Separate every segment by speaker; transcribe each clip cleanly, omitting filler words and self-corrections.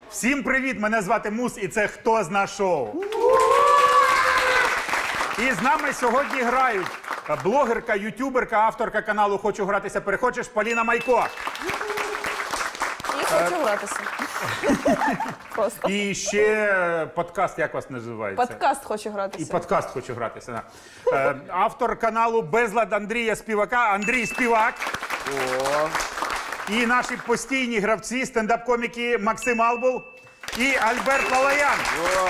Speaker 1: Всім привіт! Мене звати Мус, і це «Хто зна шоу». І з нами сьогодні грають блогерка, ютуберка, авторка каналу «Хочу гратися, перехочеш» Поліна Майко.
Speaker 2: І хочу гратися. Просто.
Speaker 1: І ще подкаст, як вас називається?
Speaker 2: Подкаст «Хочу гратися».
Speaker 1: І подкаст «Хочу гратися», да. Автор каналу «Безлад» Андрія Співака, Андрій Співак.
Speaker 3: О.
Speaker 1: І наші постійні гравці, стендап-коміки Максим Албул і Альберт Лалаян.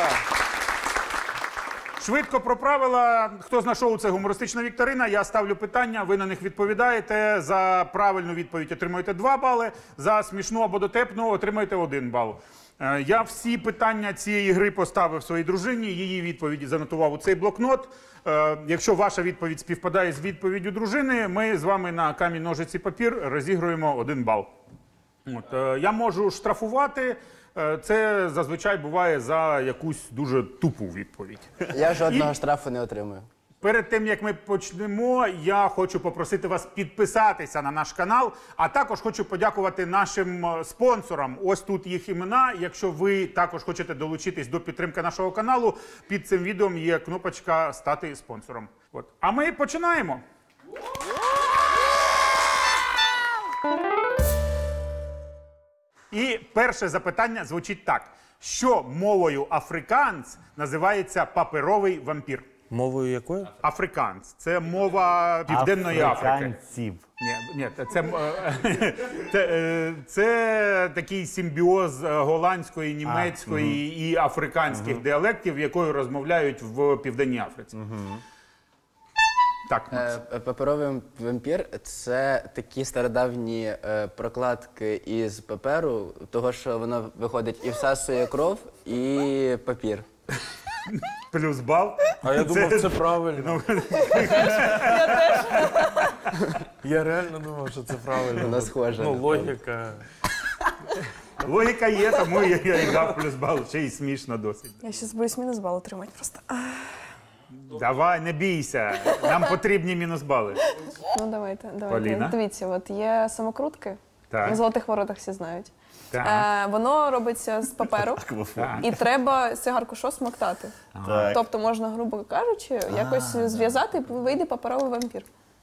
Speaker 1: Швидко про правила. «Хто зна шоу» – це гумористична вікторина. Я ставлю питання, ви на них відповідаєте. За правильну відповідь отримуєте 2 бали, за смішну або дотепну отримуєте 1 бал. Я всі питання цієї гри поставив своїй дружині, її відповіді занотував у цей блокнот. Якщо ваша відповідь співпадає з відповіддю дружини, ми з вами на камінь, ножиці, папір розігруємо 1 бал. Я можу штрафувати. Це зазвичай буває за якусь дуже тупу відповідь.
Speaker 3: Я жодного штрафу не отримую.
Speaker 1: Перед тим, як ми почнемо, я хочу попросити вас підписатися на наш канал, а також хочу подякувати нашим спонсорам. Ось тут їх імена. Якщо ви також хочете долучитись до підтримки нашого каналу, під цим відео є кнопочка «Стати спонсором». А ми починаємо. І перше запитання звучить так. Що мовою африкаанс називається паперовий вампір?
Speaker 4: Мовою якою?
Speaker 1: Африкаанс. Це мова Південної Африки.
Speaker 5: Африканців.
Speaker 1: Ні, це такий симбіоз голландської, німецької і африканських діалектів, якою розмовляють в Південній Африці. Так, Макс.
Speaker 3: Паперовий вампір – це такі стародавні прокладки із паперу, того, що воно виходить і всасує кров, і папір.
Speaker 1: Плюс бал.
Speaker 4: А я думав, це правильно. Я реально думав, що це правильно.
Speaker 3: Вона схожа.
Speaker 4: Ну, логіка.
Speaker 1: Логіка є, тому я і дав плюс бал. Ще й смішно досить.
Speaker 2: Я зараз боюсь мінус бал отримати просто.
Speaker 1: Давай, не бійся. Нам потрібні мінус бали.
Speaker 2: Ну, давайте.
Speaker 1: Поліна?
Speaker 2: Дивіться, от є самокрутки.
Speaker 1: Так.
Speaker 2: На «Золотих воротах» всі знають.
Speaker 1: Так.
Speaker 2: Воно робиться з паперу, і треба цигарку що смоктати.
Speaker 5: Так.
Speaker 2: Тобто можна, грубо кажучи, якось зв'язати, і вийде паперовий вампір.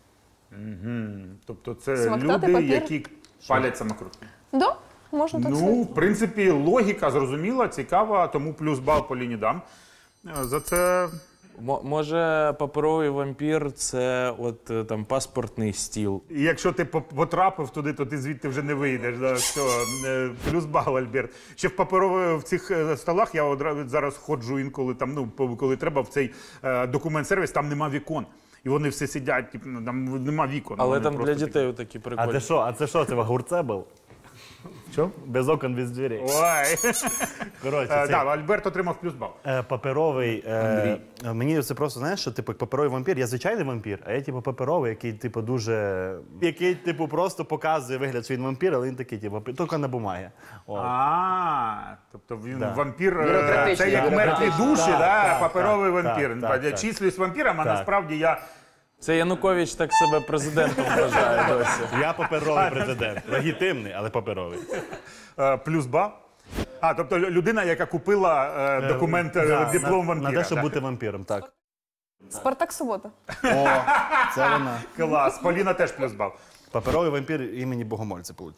Speaker 1: Тобто це
Speaker 2: Смоктати
Speaker 1: люди,
Speaker 2: папір?
Speaker 1: які палять самокрутки.
Speaker 2: Да, можна так
Speaker 1: Ну,
Speaker 2: сказати.
Speaker 1: в принципі, логіка зрозуміла, цікава, тому плюс бал Поліні дам. За це...
Speaker 4: Може, паперовий вампір – це от там паспортний стіл.
Speaker 1: І якщо ти потрапив туди, то ти звідти вже не вийдеш. Да? Все, плюс бал, Альберт. Ще в цих столах, я одразу зараз ходжу інколи, там, ну, коли треба, в цей документ-сервіс, там нема вікон. І вони все сидять, там нема вікон.
Speaker 4: Але
Speaker 1: Вони
Speaker 4: там
Speaker 1: просто
Speaker 4: для дітей такі прикольні.
Speaker 5: А це що, це в огурце був?
Speaker 1: Що?
Speaker 5: Без окон, без дверей.
Speaker 1: Ой.
Speaker 5: Коротше,
Speaker 1: Так, Альберт отримав плюс бал.
Speaker 5: паперовий. Мені це просто, знаєш, що типу паперовий вампір, я звичайний вампір, а я типу паперовий, який типу дуже... Який типу просто показує вигляд, що він вампір, але він такий, типу, тільки на бумагі.
Speaker 1: Тобто він вампір,
Speaker 3: Бюрократичний,
Speaker 1: це як мертві душі,
Speaker 5: Так,
Speaker 1: паперовий
Speaker 5: так,
Speaker 1: вампір.
Speaker 5: так.
Speaker 1: Числюсь вампіром, а
Speaker 5: Так.
Speaker 1: насправді я...
Speaker 4: Це Янукович так себе президентом вважає досі.
Speaker 5: Я паперовий президент. Легітимний, але паперовий.
Speaker 1: Плюс бал. Тобто людина, яка купила документ, диплом вампіра.
Speaker 5: На те, щоб
Speaker 1: так.
Speaker 5: бути вампіром, так.
Speaker 2: «Спартак Субота».
Speaker 5: О, це вона.
Speaker 1: Клас. Поліна теж плюс бал.
Speaker 5: Паперовий вампір імені Богомольця, виходить.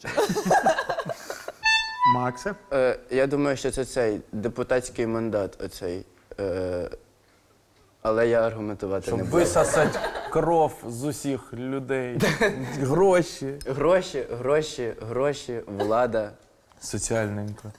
Speaker 1: Максе?
Speaker 3: Я думаю, що це цей депутатський мандат, оцей. Але я аргументувати
Speaker 4: Щоб
Speaker 3: не буду.
Speaker 4: висосати кров з усіх людей. Гроші.
Speaker 3: Гроші, влада.
Speaker 4: Соціальненько.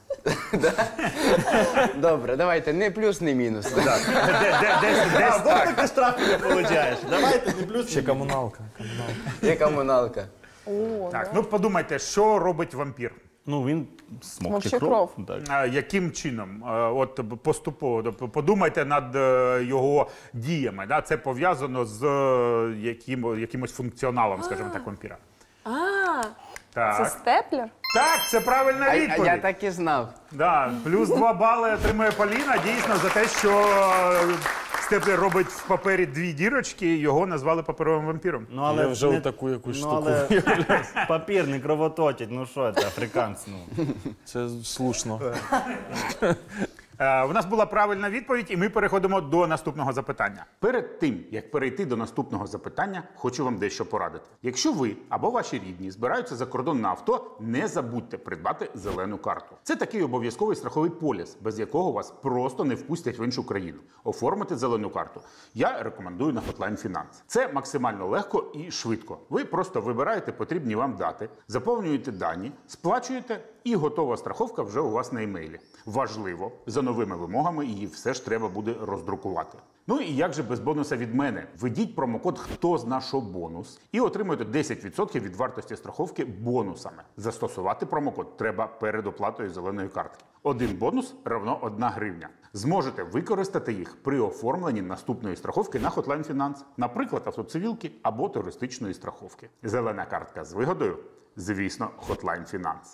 Speaker 3: Добре, давайте, не плюс, не мінус.
Speaker 1: Десь так.
Speaker 5: Ти штрафи не получаєш. Давайте, не плюс.
Speaker 4: Ще комуналка.
Speaker 3: Є комуналка.
Speaker 1: Так, ну подумайте, що робить вампір?
Speaker 5: Ну, він смокче
Speaker 2: Смокче
Speaker 5: кров.
Speaker 2: кров.
Speaker 5: Так.
Speaker 1: Яким чином? От поступово. Подумайте над його діями. Да? Це пов'язано з якимось функціоналом, скажімо так, вампіра.
Speaker 2: Це
Speaker 1: Так.
Speaker 2: степлер?
Speaker 1: Так, це правильна
Speaker 3: А
Speaker 1: відповідь.
Speaker 3: я так і знав.
Speaker 1: Да, плюс 2 бали отримує Поліна, дійсно, за те, що тепер робить в папері 2 дірочки, його назвали паперовим вампіром.
Speaker 5: Ну,
Speaker 4: Я вже
Speaker 5: не-
Speaker 4: таку якусь
Speaker 5: ну,
Speaker 4: штуку.
Speaker 5: але папір не кровоточить, ну що це, африканець, ну.
Speaker 4: Це слушно.
Speaker 1: У нас була правильна відповідь, і ми переходимо до наступного запитання. Перед тим, як перейти до наступного запитання, хочу вам дещо порадити. Якщо ви або ваші рідні збираються за кордон на авто, не забудьте придбати зелену карту. Це такий обов'язковий страховий поліс, без якого вас просто не впустять в іншу країну. Оформити зелену карту я рекомендую на Hotline Finance. Це максимально легко і швидко. Ви просто вибираєте потрібні вам дати, заповнюєте дані, сплачуєте, і готова страховка вже у вас на емейлі. Важливо, за новими вимогами її все ж треба буде роздрукувати. Ну і як же без бонуса від мене? Введіть промокод «Хто зна що бонус» і отримуйте 10% від вартості страховки бонусами. Застосувати промокод треба перед оплатою зеленої картки. 1 бонус равно 1 гривня. Зможете використати їх при оформленні наступної страховки на Hotline Finance, наприклад, автоцивілки або туристичної страховки. Зелена картка з вигодою? Звісно, Hotline Finance.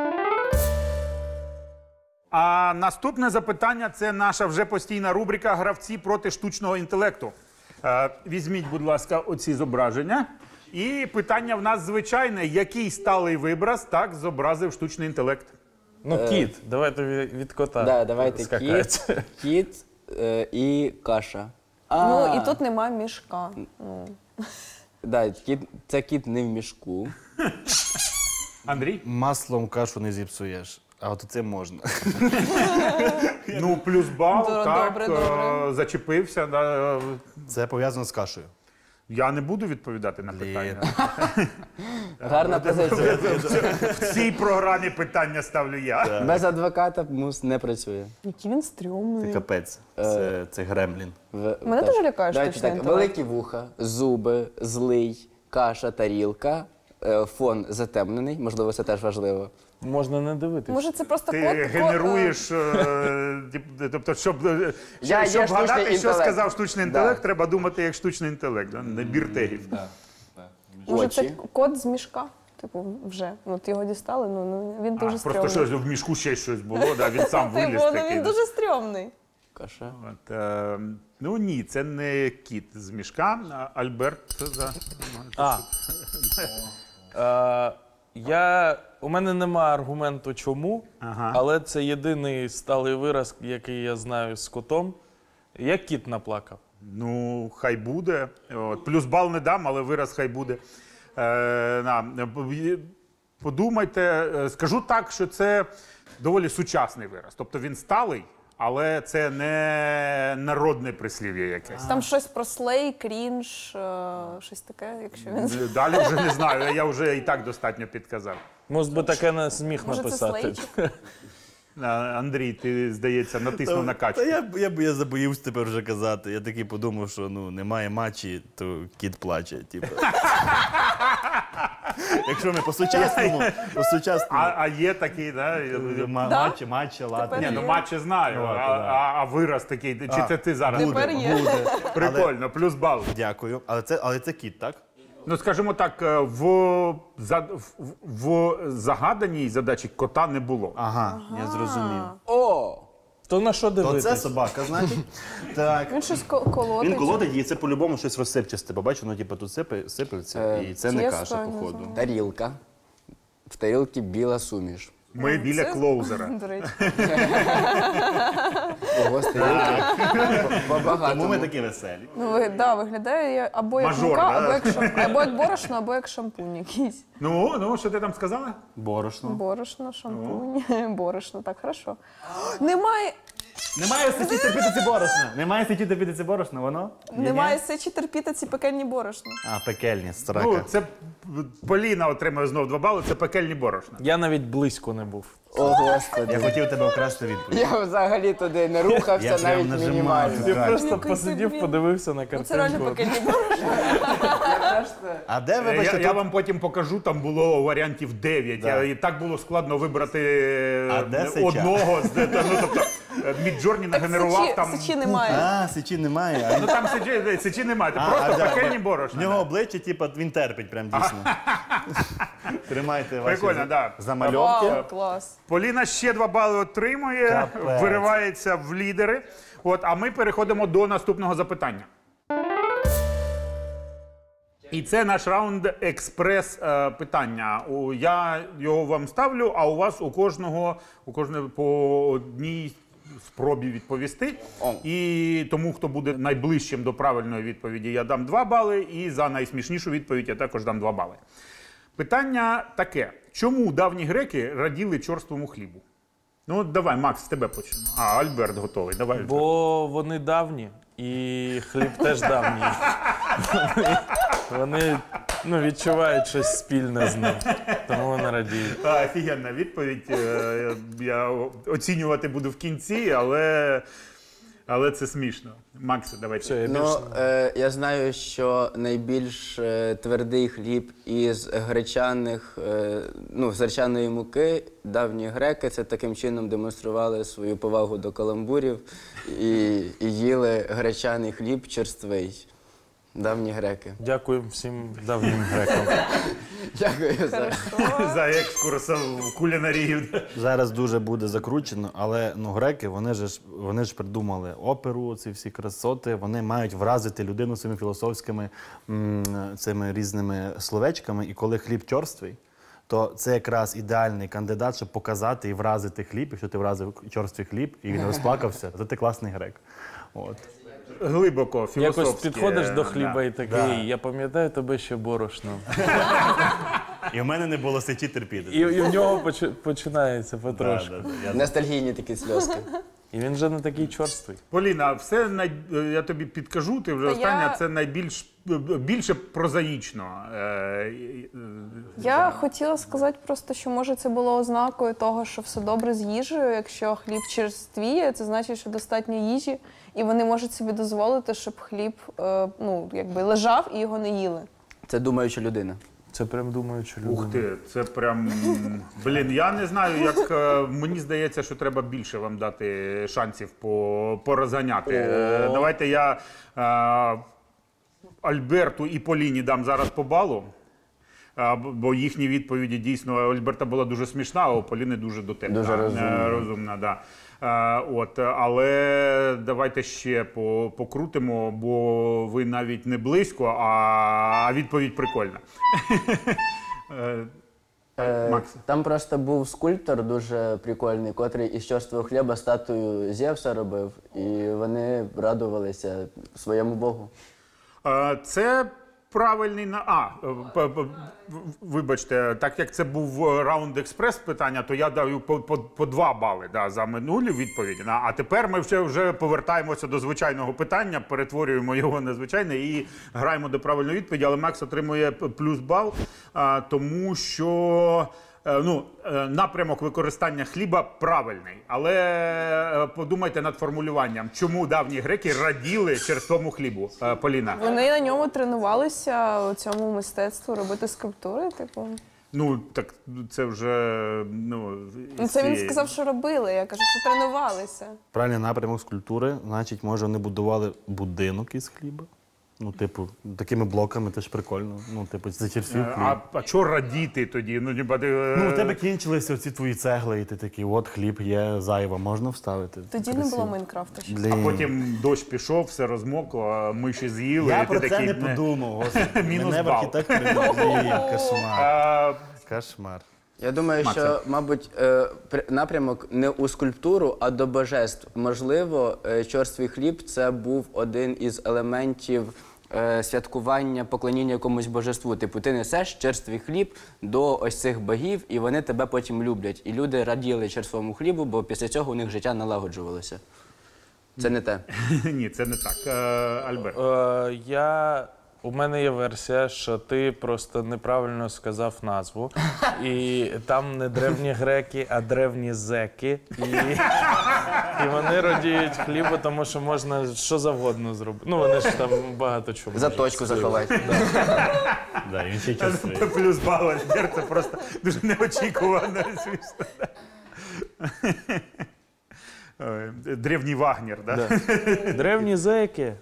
Speaker 1: А наступне запитання – це наша вже постійна рубрика «Гравці проти штучного інтелекту». Візьміть, будь ласка, оці зображення. І питання в нас звичайне. Який сталий вибраз так зобразив штучний інтелект?
Speaker 4: Ну, кіт, давайте від кота.
Speaker 3: Да, давайте
Speaker 4: скакати.
Speaker 3: кіт і каша.
Speaker 2: Ну, і тут нема мішка.
Speaker 3: Да, це кіт не в мішку.
Speaker 1: Андрій?
Speaker 5: Маслом кашу не зіпсуєш, а от це можна.
Speaker 1: Ну, плюс бал, так,
Speaker 2: Добре.
Speaker 1: зачепився. Да.
Speaker 5: Це пов'язано з кашею.
Speaker 1: Я не буду відповідати на питання.
Speaker 3: Гарна позиція.
Speaker 1: В цій програмі питання ставлю я.
Speaker 3: Без адвоката мус не працює.
Speaker 2: Який він стрьомний.
Speaker 5: Капець. Це гремлін.
Speaker 2: Мене дуже лякає
Speaker 3: Давайте
Speaker 2: штучний
Speaker 3: так,
Speaker 2: інтелект.
Speaker 3: великі вуха, зуби, злий, каша, тарілка, фон затемнений, можливо, це теж важливо.
Speaker 4: Можна не дивитися.
Speaker 2: Може, це просто
Speaker 1: Ти
Speaker 2: код?
Speaker 1: генеруєш, тобто, щоб
Speaker 3: Я
Speaker 1: щоб
Speaker 3: є
Speaker 1: вгадати,
Speaker 3: штучний
Speaker 1: що
Speaker 3: інтелект.
Speaker 1: сказав штучний інтелект,
Speaker 3: Да.
Speaker 1: треба думати як штучний інтелект, да? Набір тегів.
Speaker 2: Може, це
Speaker 3: Очі.
Speaker 2: код з мішка? Типу, вже. От його дістали, ну він дуже
Speaker 1: Просто
Speaker 2: стрьомний.
Speaker 1: щось в мішку ще щось було, да? Він сам виліз
Speaker 2: Типу, ну
Speaker 1: такий.
Speaker 2: він
Speaker 1: да.
Speaker 2: дуже стрьомний.
Speaker 3: Каша.
Speaker 1: От, ну ні, це не кіт з мішка, а Альберт.
Speaker 4: У мене нема аргументу чому,
Speaker 1: Ага.
Speaker 4: але це єдиний сталий вираз, який я знаю з котом. Як кіт наплакав.
Speaker 1: Ну, хай буде. От, плюс бал не дам, але вираз хай буде. Подумайте, скажу так, що це доволі сучасний вираз. Тобто він сталий, але це не народне прислів'я якесь.
Speaker 2: Там щось про слей, крінж, щось таке, якщо він...
Speaker 1: Далі вже не знаю, я вже і так достатньо підказав.
Speaker 4: Мус би таке не зміг
Speaker 2: Може, це
Speaker 4: написати.
Speaker 2: слейчик?
Speaker 1: Андрій, ти, здається, натиснув на качку.
Speaker 5: Та я забоївся тепер вже казати. Я такий подумав, що ну, немає матчі, то кіт плаче. Типу. Якщо ми по-сучасному.
Speaker 1: А є такий, да?
Speaker 5: Матчі, ладно.
Speaker 1: Ні, ну матчі знаю, а вираз такий, чи це ти зараз?
Speaker 2: Тепер є.
Speaker 1: Прикольно, плюс бал.
Speaker 5: Дякую. Але це кіт, так?
Speaker 1: Ну, скажімо так, в загаданій задачі кота не було.
Speaker 5: Ага, я зрозумів.
Speaker 3: О!
Speaker 4: То на що
Speaker 5: То
Speaker 4: дивитися?
Speaker 5: це собака, значить? Так.
Speaker 2: Він щось колотить.
Speaker 5: Він колотить, і це по-любому щось розсипчасте. Бо бачу, воно типу, тут сиплеться, і це не
Speaker 2: тісто,
Speaker 5: каша,
Speaker 2: не
Speaker 5: походу.
Speaker 2: знаю.
Speaker 3: Тарілка. В тарілці біла суміш.
Speaker 1: Ми біля
Speaker 2: Це-
Speaker 1: клоузера.
Speaker 2: До речі.
Speaker 3: Ого, з тарілки.
Speaker 5: Тому ми
Speaker 3: По-багатому.
Speaker 5: такі веселі.
Speaker 2: Ну, виглядає або як
Speaker 1: Мажор,
Speaker 2: мука,
Speaker 1: да?
Speaker 2: або як борошно, або як шампунь якийсь.
Speaker 1: Ну, що ти там сказала?
Speaker 5: Борошно.
Speaker 2: Борошно, шампунь, борошно, так, хорошо. Немає
Speaker 5: Немає сечі терпіти це борошно. Немає сечі терпіти це борошно, воно?
Speaker 2: Немає сечі терпіти ці пекельні борошна.
Speaker 5: А, пекельні, страка.
Speaker 1: Ну, це Поліна отримує знов 2 бали, це пекельні борошна.
Speaker 4: Я навіть близько не був.
Speaker 3: О, Господи.
Speaker 5: Я хотів тебе вкрасти відповідь.
Speaker 3: Я взагалі туди не рухався,
Speaker 5: Я прям
Speaker 3: навіть
Speaker 5: нажимаю.
Speaker 3: мінімально.
Speaker 4: Я
Speaker 5: Так.
Speaker 4: просто
Speaker 2: Який
Speaker 4: посидів,
Speaker 2: собі.
Speaker 4: подивився на
Speaker 2: Ну, це реально
Speaker 4: картинку.
Speaker 2: пекельні борошна.
Speaker 5: А де, вибачте,
Speaker 1: Я
Speaker 5: тут...
Speaker 1: вам потім покажу, там було варіантів 9.
Speaker 5: Да.
Speaker 1: І так було складно вибрати
Speaker 5: А де сеча?
Speaker 1: одного. Ну, тобто, Міджорні нагенерував там.
Speaker 2: Сечі немає.
Speaker 5: А, сечі немає.
Speaker 1: Ну там сечі немає, просто пекельні
Speaker 5: В
Speaker 1: борошна.
Speaker 5: нього обличчя, типу, він терпить прям дійсно. Тримайте ваші
Speaker 1: Прикольно, да.
Speaker 5: замальовки.
Speaker 2: Вау, клас.
Speaker 1: Поліна ще 2 бали отримує,
Speaker 5: Капець.
Speaker 1: виривається в лідери. От, а ми переходимо до наступного запитання. І це наш раунд експрес-питання. Я його вам ставлю, а у вас у кожного по одній спробі відповісти. І тому, хто буде найближчим до правильної відповіді, я дам 2 бали, і за найсмішнішу відповідь я також дам 2 бали. Питання таке. Чому давні греки раділи чорствому хлібу? Ну, от давай, Макс, з тебе почнемо. А, Альберт готовий. Давай.
Speaker 4: Бо вони давні, і хліб теж давній. Вони відчувають щось спільне з ним, тому вони радіють.
Speaker 1: Офігенна відповідь. Я оцінювати буду в кінці, але це смішно. Макс, давай.
Speaker 4: Все, я
Speaker 3: Ну,
Speaker 4: більше
Speaker 3: я знаю, що найбільш твердий хліб із гречаних, з гречаної муки давні греки це таким чином демонстрували свою повагу до каламбурів і їли гречаний хліб черствий. Давні греки.
Speaker 4: дякую всім давнім грекам.
Speaker 3: Дякую за.
Speaker 1: За екскурс в кулінарію.
Speaker 5: Зараз дуже буде закручено, але греки, вони ж придумали оперу, ці всі красоти, вони мають вразити людину своїми філософськими цими різними словечками. І коли хліб чорствий, то це якраз ідеальний кандидат, щоб показати і вразити хліб. Якщо ти вразив чорствий хліб і він розплакався, то ти класний грек. От.
Speaker 1: Глибоко, філософськи.
Speaker 4: Якось підходиш до хліба
Speaker 1: Да.
Speaker 4: і такий, я пам'ятаю тебе ще борошно.
Speaker 5: І в мене не було сечі терпіти.
Speaker 4: І в нього починається потрошку.
Speaker 3: Ностальгійні такі сльозки.
Speaker 4: І він вже не такий чорствий.
Speaker 1: Поліна, все я тобі підкажу, ти вже
Speaker 2: Та
Speaker 1: остання, це більше прозаїчно.
Speaker 2: Я хотіла сказати просто, що може це було ознакою того, що все добре з їжею. Якщо хліб черствіє, це значить, що достатньо їжі, і вони можуть собі дозволити, щоб хліб лежав і його не їли.
Speaker 3: Це думаюча людина.
Speaker 4: Це прям думаючи людина.
Speaker 1: Ух ти, це прям. Блін, я не знаю, як мені здається, що треба більше вам дати шансів порозганяти. Давайте я Альберту і Поліні дам зараз по балу. Бо їхні відповіді дійсно у Альберта була дуже смішна, а у Поліни дуже дотепна.
Speaker 3: Дуже розумна.
Speaker 1: Да. Але давайте ще покрутимо, бо ви навіть не близько, а відповідь прикольна. Макс.
Speaker 3: Там просто був скульптор дуже прикольний, котрий із чорствого хліба статую Зевса робив, і вони радувалися своєму Богу.
Speaker 1: Це правильний вибачте, так як це був раунд експрес питання, то я даю по 2 бали за минулі відповіді. А тепер ми вже повертаємося до звичайного питання, перетворюємо його на звичайне і граємо до правильної відповіді. Але Макс отримує плюс бал, тому що напрямок використання хліба правильний. Але подумайте над формулюванням. Чому давні греки раділи черствому хлібу? Поліна.
Speaker 2: Вони на ньому тренувалися у цьому мистецтву робити скульптури, типу.
Speaker 1: Ну, так це вже,
Speaker 2: Це він сказав, що робили. Я кажу, що тренувалися.
Speaker 5: Правильний напрямок з культури, значить, може, вони будували будинок із хліба. Такими блоками теж прикольно. Це черствів хліб.
Speaker 1: А чого радіти тоді?
Speaker 5: У тебе кінчилися ці твої цегли, і ти такий, от хліб є, зайво, можна вставити.
Speaker 2: Тоді не було Майнкрафта ще.
Speaker 1: А потім дощ пішов, все розмокло, миші з'їли.
Speaker 5: Я
Speaker 1: і ти
Speaker 5: про це
Speaker 1: такий,
Speaker 5: не подумав, господи.
Speaker 1: Мінус
Speaker 5: Мене в
Speaker 1: бал.
Speaker 5: архітектурі не було. Кошмар. Кошмар.
Speaker 3: Я думаю, що, мабуть, напрямок не у скульптуру, а до божеств. Можливо, чорствий хліб – це був один із елементів святкування, поклоніння якомусь божеству. Типу, ти несеш черствий хліб до ось цих богів, і вони тебе потім люблять. І люди раділи черствому хлібу, бо після цього у них життя налагоджувалося. Це не те.
Speaker 1: Ні, це не так. Альберт.
Speaker 4: У мене є версія, що ти просто неправильно сказав назву. І там не древні греки, а древні зеки. І вони радіють хлібу, тому що можна що завгодно зробити. Вони ж там багато чого.
Speaker 3: Заточку заховати.
Speaker 5: Да, він ще черствий.
Speaker 1: Плюс бал, Альберт, це просто дуже неочікувано. Древній Вагнер, так?
Speaker 4: Да. Древні зеки.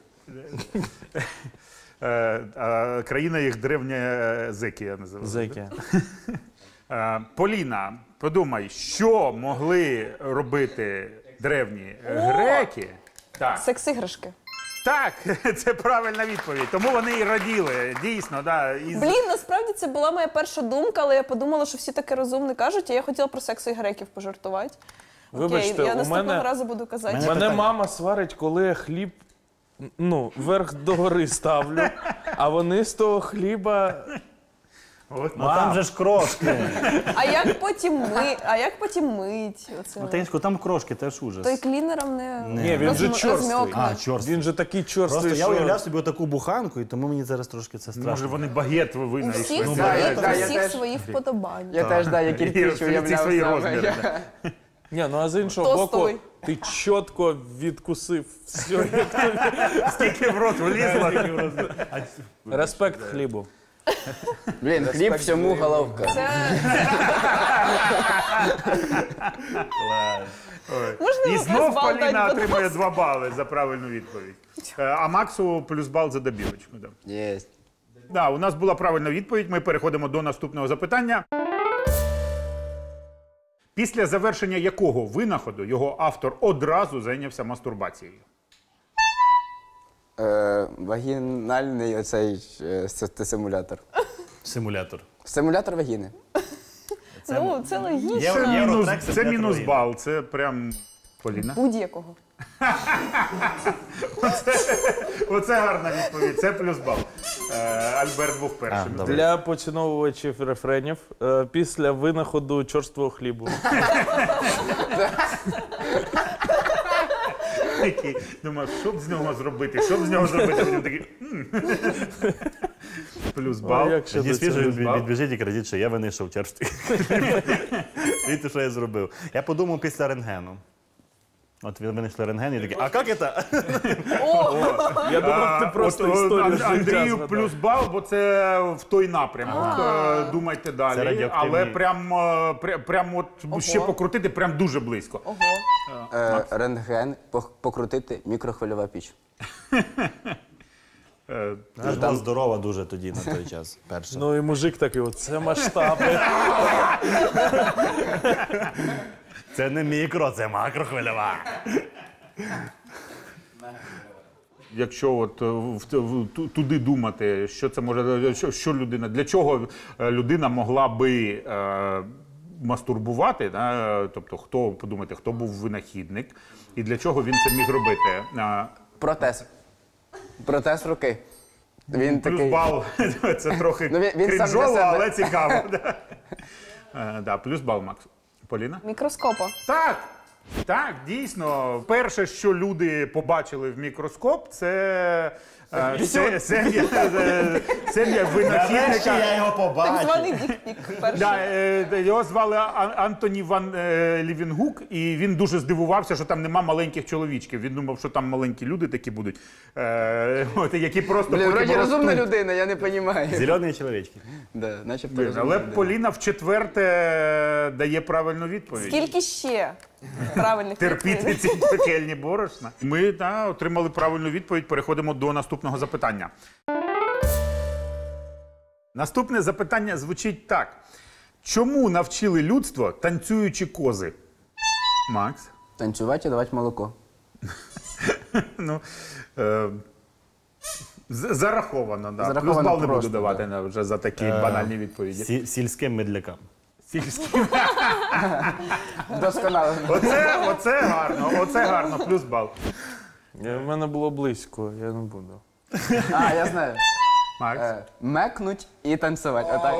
Speaker 1: А країна їх древня зеки, я називаю.
Speaker 4: Зеки.
Speaker 1: Поліна, подумай, що могли робити древні греки? Так.
Speaker 2: Секс-іграшки.
Speaker 1: Так, це правильна відповідь. Тому вони і раділи, дійсно. Да.
Speaker 2: Блін, насправді це була моя перша думка, але я подумала, що всі таке розумне кажуть, а я хотіла про секс і греків пожартувати.
Speaker 4: Вибачте,
Speaker 2: Окей, я
Speaker 4: у
Speaker 2: наступного
Speaker 4: мене-
Speaker 2: разу буду казати.
Speaker 5: Мене
Speaker 4: Мене
Speaker 5: питання.
Speaker 4: мама сварить, коли я хліб вверх догори ставлю, а вони з того хліба.
Speaker 1: От,
Speaker 5: Ну там же ж крошки.
Speaker 2: А як потім мить? Оце от.
Speaker 5: Матинську, там крошки, теж ужас.
Speaker 2: Той клінером не
Speaker 4: Ні, він же чорствий.
Speaker 2: розм'якне.
Speaker 5: А, чорт.
Speaker 4: Він же такий чорствий,
Speaker 5: Просто я
Speaker 4: що...
Speaker 5: уявляв собі таку буханку, і тому мені зараз трошки це
Speaker 1: може,
Speaker 5: страшно.
Speaker 1: вони багет
Speaker 2: У
Speaker 1: винайшли.
Speaker 2: всіх,
Speaker 3: Ну,
Speaker 2: свої,
Speaker 3: да,
Speaker 2: у
Speaker 3: я
Speaker 2: всіх
Speaker 3: теж-
Speaker 2: свої вподобання.
Speaker 3: Я теж, да, як
Speaker 1: І
Speaker 3: кирпич
Speaker 1: ці
Speaker 3: уявляв
Speaker 1: свої
Speaker 3: саме.
Speaker 1: розміри.
Speaker 4: Ні, ну а з іншого
Speaker 2: Тостовий.
Speaker 4: боку, ти чітко відкусив все, як тобі.
Speaker 1: Скільки в рот влізло.
Speaker 4: Респект хлібу.
Speaker 3: Блін, хліб всьому головка.
Speaker 2: Це
Speaker 1: Ой.
Speaker 2: Можна
Speaker 1: І
Speaker 2: якось
Speaker 1: знов
Speaker 2: бал
Speaker 1: Поліна
Speaker 2: дати, будь
Speaker 1: отримує 2 бали за правильну відповідь. А Максу плюс бал за добірочку. Да.
Speaker 3: Єсть.
Speaker 1: Да, у нас була правильна відповідь. Ми переходимо до наступного запитання. Після завершення якого винаходу його автор одразу зайнявся мастурбацією?
Speaker 3: Вагінальний оцей симулятор.
Speaker 5: Симулятор.
Speaker 3: Симулятор вагіни.
Speaker 2: ну, це логічно.
Speaker 1: Це мінус бал, це прям Поліна.
Speaker 2: Будь-якого.
Speaker 1: Оце гарна відповідь, це плюс бал. Альберт був першим.
Speaker 5: добре.
Speaker 4: Для поціновувачів рефренів після винаходу чорствого хлібу.
Speaker 1: Такий, думав, що б з нього зробити, що б з нього зробити. Він такий, плюс бал.
Speaker 4: Як ще
Speaker 5: Тоді
Speaker 4: до
Speaker 5: свіжо
Speaker 4: цього?
Speaker 5: відбіжіть і крадіть, що я винайшов черстві. Видите, що я зробив. Я подумав після рентгену. От ви винайшли рентген і такий, а як це?
Speaker 4: Я думав, ти просто історію життя
Speaker 1: Андрію
Speaker 4: згадав.
Speaker 1: плюс бал, бо це в той напрямок. Думайте
Speaker 5: Це
Speaker 1: далі.
Speaker 5: радіоактивний.
Speaker 1: Але прям от ще покрутити прям дуже близько.
Speaker 2: Ого.
Speaker 3: Рентген, покрутити, мікрохвильова піч.
Speaker 5: Вона ж була здорова дуже тоді, на той час. Перша.
Speaker 4: Ну і мужик такий, оце масштаби.
Speaker 5: Це не мікро, це макрохвильова.
Speaker 1: Якщо от туди думати, що це може, що людина, для чого людина могла би мастурбувати, да? Тобто, подумайте, хто був винахідник і для чого він це міг робити.
Speaker 3: Протез. Протез руки. Він
Speaker 1: Плюс
Speaker 3: такий.
Speaker 1: бал, це трохи
Speaker 3: Ну, він сам для
Speaker 1: крінжово,
Speaker 3: себе.
Speaker 1: але цікаво. Да, плюс бал, Макс. Поліна?
Speaker 2: Мікроскопа.
Speaker 1: Так, дійсно. Перше, що люди побачили в мікроскоп, це сім'я винахідника.
Speaker 5: я його
Speaker 2: Так
Speaker 5: побачив.
Speaker 2: званий дікпік. Перший.
Speaker 1: Да, його звали Антоні Ван Лівінгук, і він дуже здивувався, що там нема маленьких чоловічків. Він думав, що там маленькі люди такі будуть, які просто
Speaker 3: Блін, вроді
Speaker 1: потім
Speaker 3: розумна
Speaker 1: ростуть.
Speaker 3: людина, я не розумію.
Speaker 5: Зелені чоловічки.
Speaker 3: Да, начебто
Speaker 1: Блін,
Speaker 3: розумна
Speaker 1: але
Speaker 3: людина.
Speaker 1: Поліна вчетверте дає правильну відповідь.
Speaker 2: Скільки ще правильних
Speaker 1: Терпіти
Speaker 2: відповідей?
Speaker 1: ці пекельні борошна. Ми отримали правильну відповідь. Переходимо до наступного запитання. Наступне запитання звучить так. Чому навчили людство танцюючі кози? Макс?
Speaker 3: Танцювати і давати молоко.
Speaker 1: Ну, зараховано, да.
Speaker 3: Зараховано
Speaker 1: Плюс бал не буду
Speaker 3: просто,
Speaker 1: давати вже за такі банальні відповіді.
Speaker 5: Сільським медлякам.
Speaker 1: Сільські.
Speaker 3: Досконало.
Speaker 1: Оце гарно, плюс бал.
Speaker 4: В мене було близько, я не буду.
Speaker 3: А, я знаю.
Speaker 1: Макс?
Speaker 3: Мекнуть і танцювати. Отак.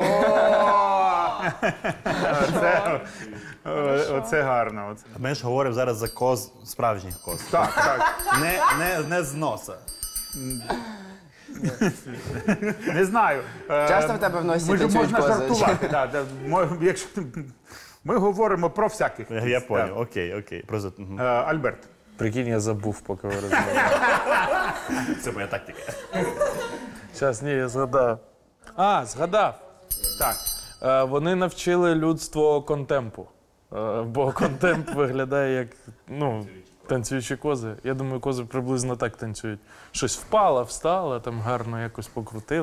Speaker 1: Оце гарно.
Speaker 5: Ми ж говоримо зараз за коз, справжніх коз.
Speaker 1: Так.
Speaker 5: Не з носа.
Speaker 1: Не знаю.
Speaker 3: Часто в тебе в носі
Speaker 1: Ми ж
Speaker 3: танцюють
Speaker 1: можна
Speaker 3: кози?
Speaker 1: жартувати. Якщо ми говоримо про всяких.
Speaker 5: Я поняв, окей. Просто,
Speaker 1: Альберт.
Speaker 4: Прикинь, я забув, поки ви розмовляли.
Speaker 5: це моя тактика.
Speaker 4: Зараз, ні, я згадав. Згадав.
Speaker 1: Так.
Speaker 4: Вони навчили людство контемпу. Бо контемп виглядає як, танцюючі кози. Я думаю, кози приблизно так танцюють. Щось впало, встало, там гарно якось покрутилось.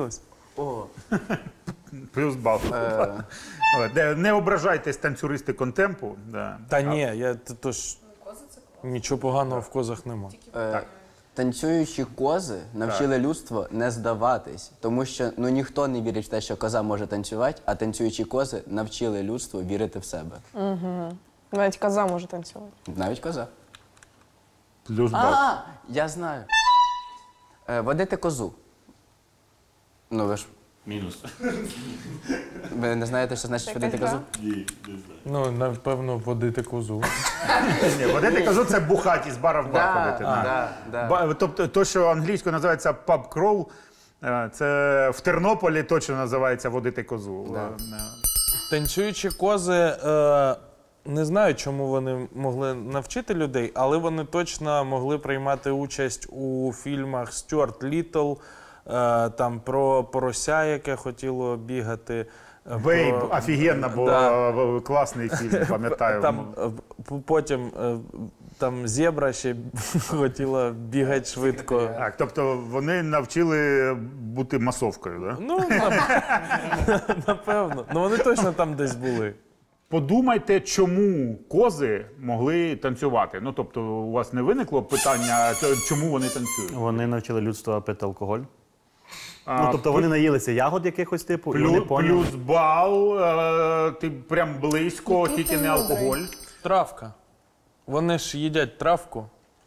Speaker 3: О,
Speaker 1: Плюс бал. Не ображайтесь, танцюристи контемпу. Да.
Speaker 4: Та ні, то ж нічого поганого в козах нема.
Speaker 3: танцюючі кози навчили людство не здаватись, тому що ніхто не вірить в те, що коза може танцювати, а танцюючі кози навчили людство вірити в себе.
Speaker 2: Навіть коза може танцювати.
Speaker 3: Навіть коза.
Speaker 1: Плюс бал.
Speaker 3: Я знаю. Водити козу. Ну ви ж
Speaker 5: Мінус.
Speaker 3: ви не знаєте, що значить водити
Speaker 2: Якась
Speaker 3: козу?
Speaker 4: Ну, напевно, водити козу.
Speaker 1: Ні, водити кажу, це бухаті з бара в бар ходити. Тобто, то, що англійською називається pub crawl, це в Тернополі точно називається водити козу.
Speaker 4: Танцюючі кози, не знаю, чому вони могли навчити людей, але вони точно могли приймати участь у фільмах Стюарт Літтл, там про порося, яке хотіло бігати.
Speaker 1: Вейб, офігенно, бо класний фільм, пам'ятаю.
Speaker 4: Там, потім там зебра ще хотіла бігати швидко.
Speaker 1: Так, тобто вони навчили бути масовкою, так? Да?
Speaker 4: Ну, напевно. Ну вони точно там десь були.
Speaker 1: Подумайте, чому кози могли танцювати. Ну, тобто, у вас не виникло питання, чому вони танцюють?
Speaker 5: Вони навчили людство пити алкоголь. Ну, тобто вони наїлися ягод якихось типу, і вони поняли.
Speaker 1: Плюс бал, ти прям близько, тільки не алкоголь.
Speaker 4: Травка. Вони ж їдять травку,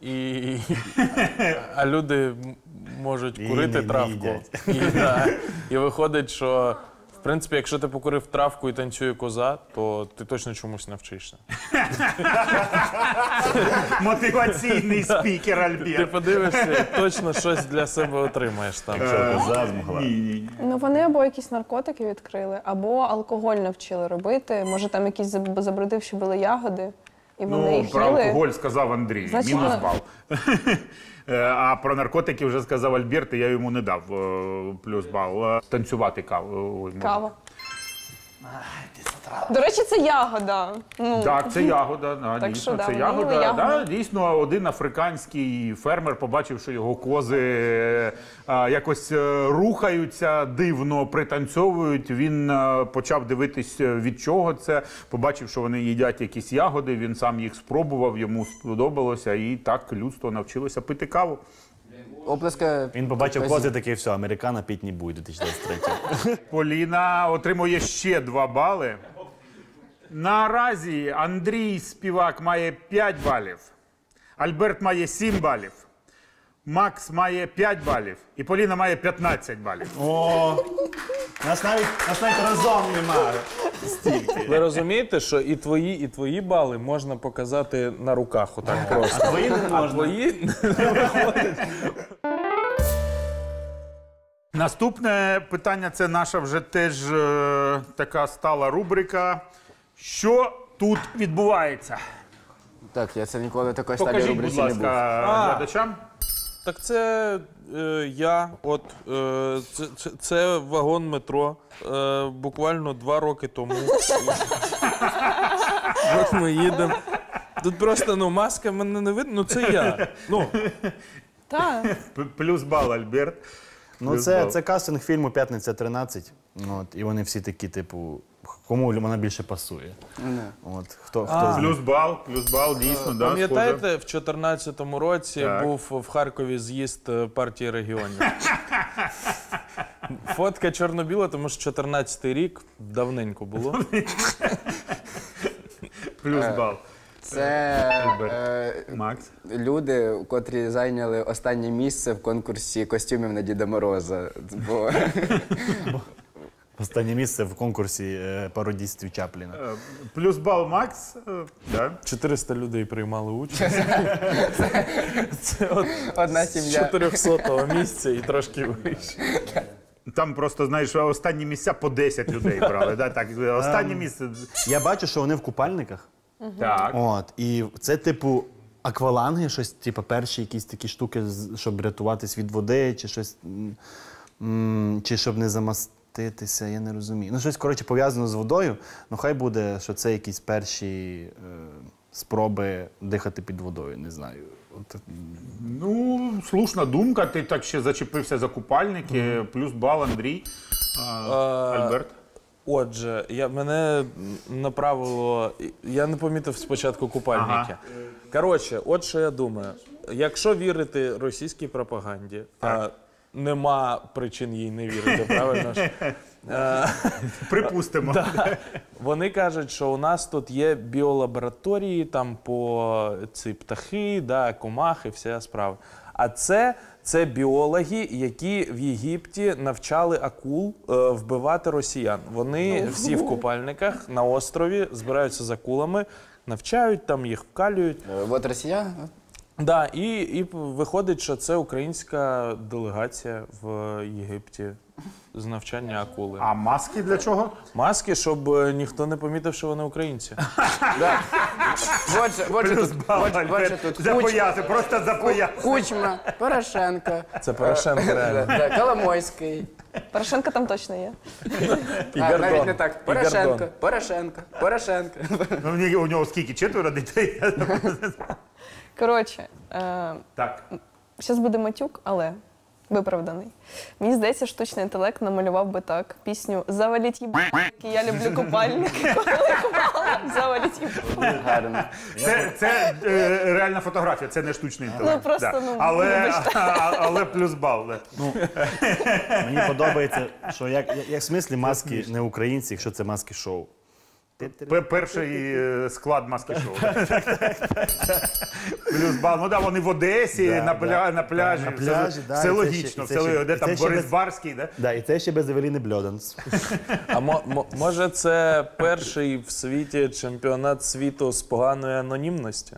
Speaker 4: а люди можуть
Speaker 5: І
Speaker 4: курити
Speaker 5: не
Speaker 4: травку.
Speaker 5: їдять.
Speaker 4: І виходить, що в принципі, якщо ти покурив травку і танцює коза, то ти точно чомусь навчишся.
Speaker 1: Мотиваційний спікер
Speaker 4: Ти
Speaker 1: Альберт.
Speaker 4: подивишся і точно щось для себе отримаєш там.
Speaker 5: Коза змогла.
Speaker 1: Ні.
Speaker 2: Ну вони або якісь наркотики відкрили, або алкоголь навчили робити. Може там якісь забродивші були ягоди, і вони
Speaker 1: Ну,
Speaker 2: їх
Speaker 1: про
Speaker 2: їли.
Speaker 1: алкоголь сказав Андрій,
Speaker 2: Значить,
Speaker 1: мінус
Speaker 2: ну-
Speaker 1: бал. А про наркотики вже сказав Альберт, і я йому не дав плюс бал. Танцювати каву.
Speaker 2: Кава. До речі, це ягода. Ну,
Speaker 1: Так, це ягода, да,
Speaker 2: Так
Speaker 1: дійсно,
Speaker 2: що, да,
Speaker 1: це
Speaker 2: вони
Speaker 1: ягода.
Speaker 2: їли ягоду.
Speaker 1: Да, дійсно, один африканський фермер побачив, що його кози якось рухаються дивно, пританцьовують. Він почав дивитись, від чого це. Побачив, що вони їдять якісь ягоди, він сам їх спробував, йому сподобалося, і так людство навчилося пити каву.
Speaker 3: Оплески.
Speaker 5: Він побачив кози, такий, все, американо піть не буде 2023.
Speaker 1: Поліна отримує ще 2 бали. Наразі Андрій Співак має 5 балів, Альберт має 7 балів, Макс має 5 балів і Поліна має 15 балів.
Speaker 5: О, нас навіть разом немає. Стільки.
Speaker 4: Ви розумієте, що і твої бали можна показати на руках, отак просто.
Speaker 5: Твої не
Speaker 4: А
Speaker 5: можна.
Speaker 4: твої
Speaker 1: Наступне питання – це наша вже теж така стала рубрика. Що тут відбувається?
Speaker 3: Так, я це ніколи такої стадії
Speaker 1: Покажіть, будь
Speaker 3: рубриці не був.
Speaker 1: ласка, глядачам.
Speaker 4: Так це я, це вагон метро, буквально 2 роки тому. От ми їдемо. Тут просто, маска мене не видно, це я.
Speaker 2: так.
Speaker 1: Плюс бал, Альберт.
Speaker 5: Ну,
Speaker 1: Плюс
Speaker 5: це
Speaker 1: бал.
Speaker 5: кастинг фільму «П'ятниця 13». От, і вони всі такі, типу, кому вона більше пасує. От, хто з них.
Speaker 1: Плюс бал, дійсно, да,
Speaker 4: Пам'ятаєте,
Speaker 1: схоже.
Speaker 4: в 2014 році
Speaker 1: Так.
Speaker 4: був в Харкові з'їзд партії регіонів. Фотка чорно-біла, тому що 14-й рік давненько було.
Speaker 1: Плюс бал.
Speaker 3: Це
Speaker 1: Макс.
Speaker 3: люди, котрі зайняли останнє місце в конкурсі костюмів на Діда Мороза. Бо
Speaker 5: Останнє місце в конкурсі пародістів Чапліна.
Speaker 1: Плюс бал Макс. Да.
Speaker 4: 400 людей приймали участь. Це
Speaker 3: одна
Speaker 4: з
Speaker 3: сім'я.
Speaker 4: 400-го місця і трошки вище.
Speaker 1: Там просто, знаєш, останні місця по 10 людей брали. Да? Так, останнє місце.
Speaker 5: Я бачу, що вони в купальниках.
Speaker 1: Так.
Speaker 5: От, і це, типу, акваланги, щось, типу, перші якісь такі штуки, щоб рятуватись від води, чи щось, чи щоб не замаститися, я не розумію. Ну, щось, коротше, пов'язано з водою, ну, хай буде, що це якісь перші спроби дихати під водою, не знаю. От,
Speaker 1: Ну, слушна думка, ти так ще зачепився за купальники, плюс бал Андрій. Альберт.
Speaker 4: Отже, мене направило. Я не помітив спочатку купальники. Коротше, от що я думаю. Якщо вірити російській пропаганді, а нема причин їй не вірити, правильно ж?
Speaker 1: Припустимо.
Speaker 4: Вони кажуть, що у нас тут є біолабораторії, там по ці птахи, комахи, вся справа. А це біологи, які в Єгипті навчали акул вбивати росіян. Вони всі в купальниках на острові збираються з акулами, навчають там, їх вкалюють.
Speaker 3: От росіяни.
Speaker 4: Да, і виходить, що це українська делегація в Єгипті з навчання акули.
Speaker 1: А маски для чого?
Speaker 4: Маски, щоб ніхто не помітив, що вони українці.
Speaker 3: Вот же тут
Speaker 1: Запояси, просто запояси.
Speaker 3: Кучма, Порошенко.
Speaker 4: Це Порошенко реально.
Speaker 3: Коломойський.
Speaker 2: Порошенко там точно є.
Speaker 4: І
Speaker 3: Навіть
Speaker 4: Гордон.
Speaker 3: не так.
Speaker 4: І
Speaker 3: Порошенко,
Speaker 4: Гордон.
Speaker 3: Порошенко.
Speaker 1: Ну, у нього скільки? 4 дітей?
Speaker 2: Коротше,
Speaker 1: Так.
Speaker 2: зараз буде матюк, але виправданий. Мені здається, штучний інтелект намалював би так пісню «Заваліть їбальники, я люблю купальники». Коли купала, заваліть їбальники.
Speaker 3: Гарно.
Speaker 1: Це реальна фотографія, це не штучний інтелект.
Speaker 2: Ну, просто,
Speaker 1: але плюс бал. Да.
Speaker 5: мені подобається, що як в смислі маски не українці, якщо це маски шоу.
Speaker 1: Перший склад маски шоу. Плюс бал. Ну так, вони в Одесі, на пляжі.
Speaker 5: На пляжі,
Speaker 1: Все логічно. Де там Борис Барський, да?
Speaker 5: Да, і це ще без Евеліни Бльоданс.
Speaker 4: А може це перший в світі чемпіонат світу з поганої анонімності?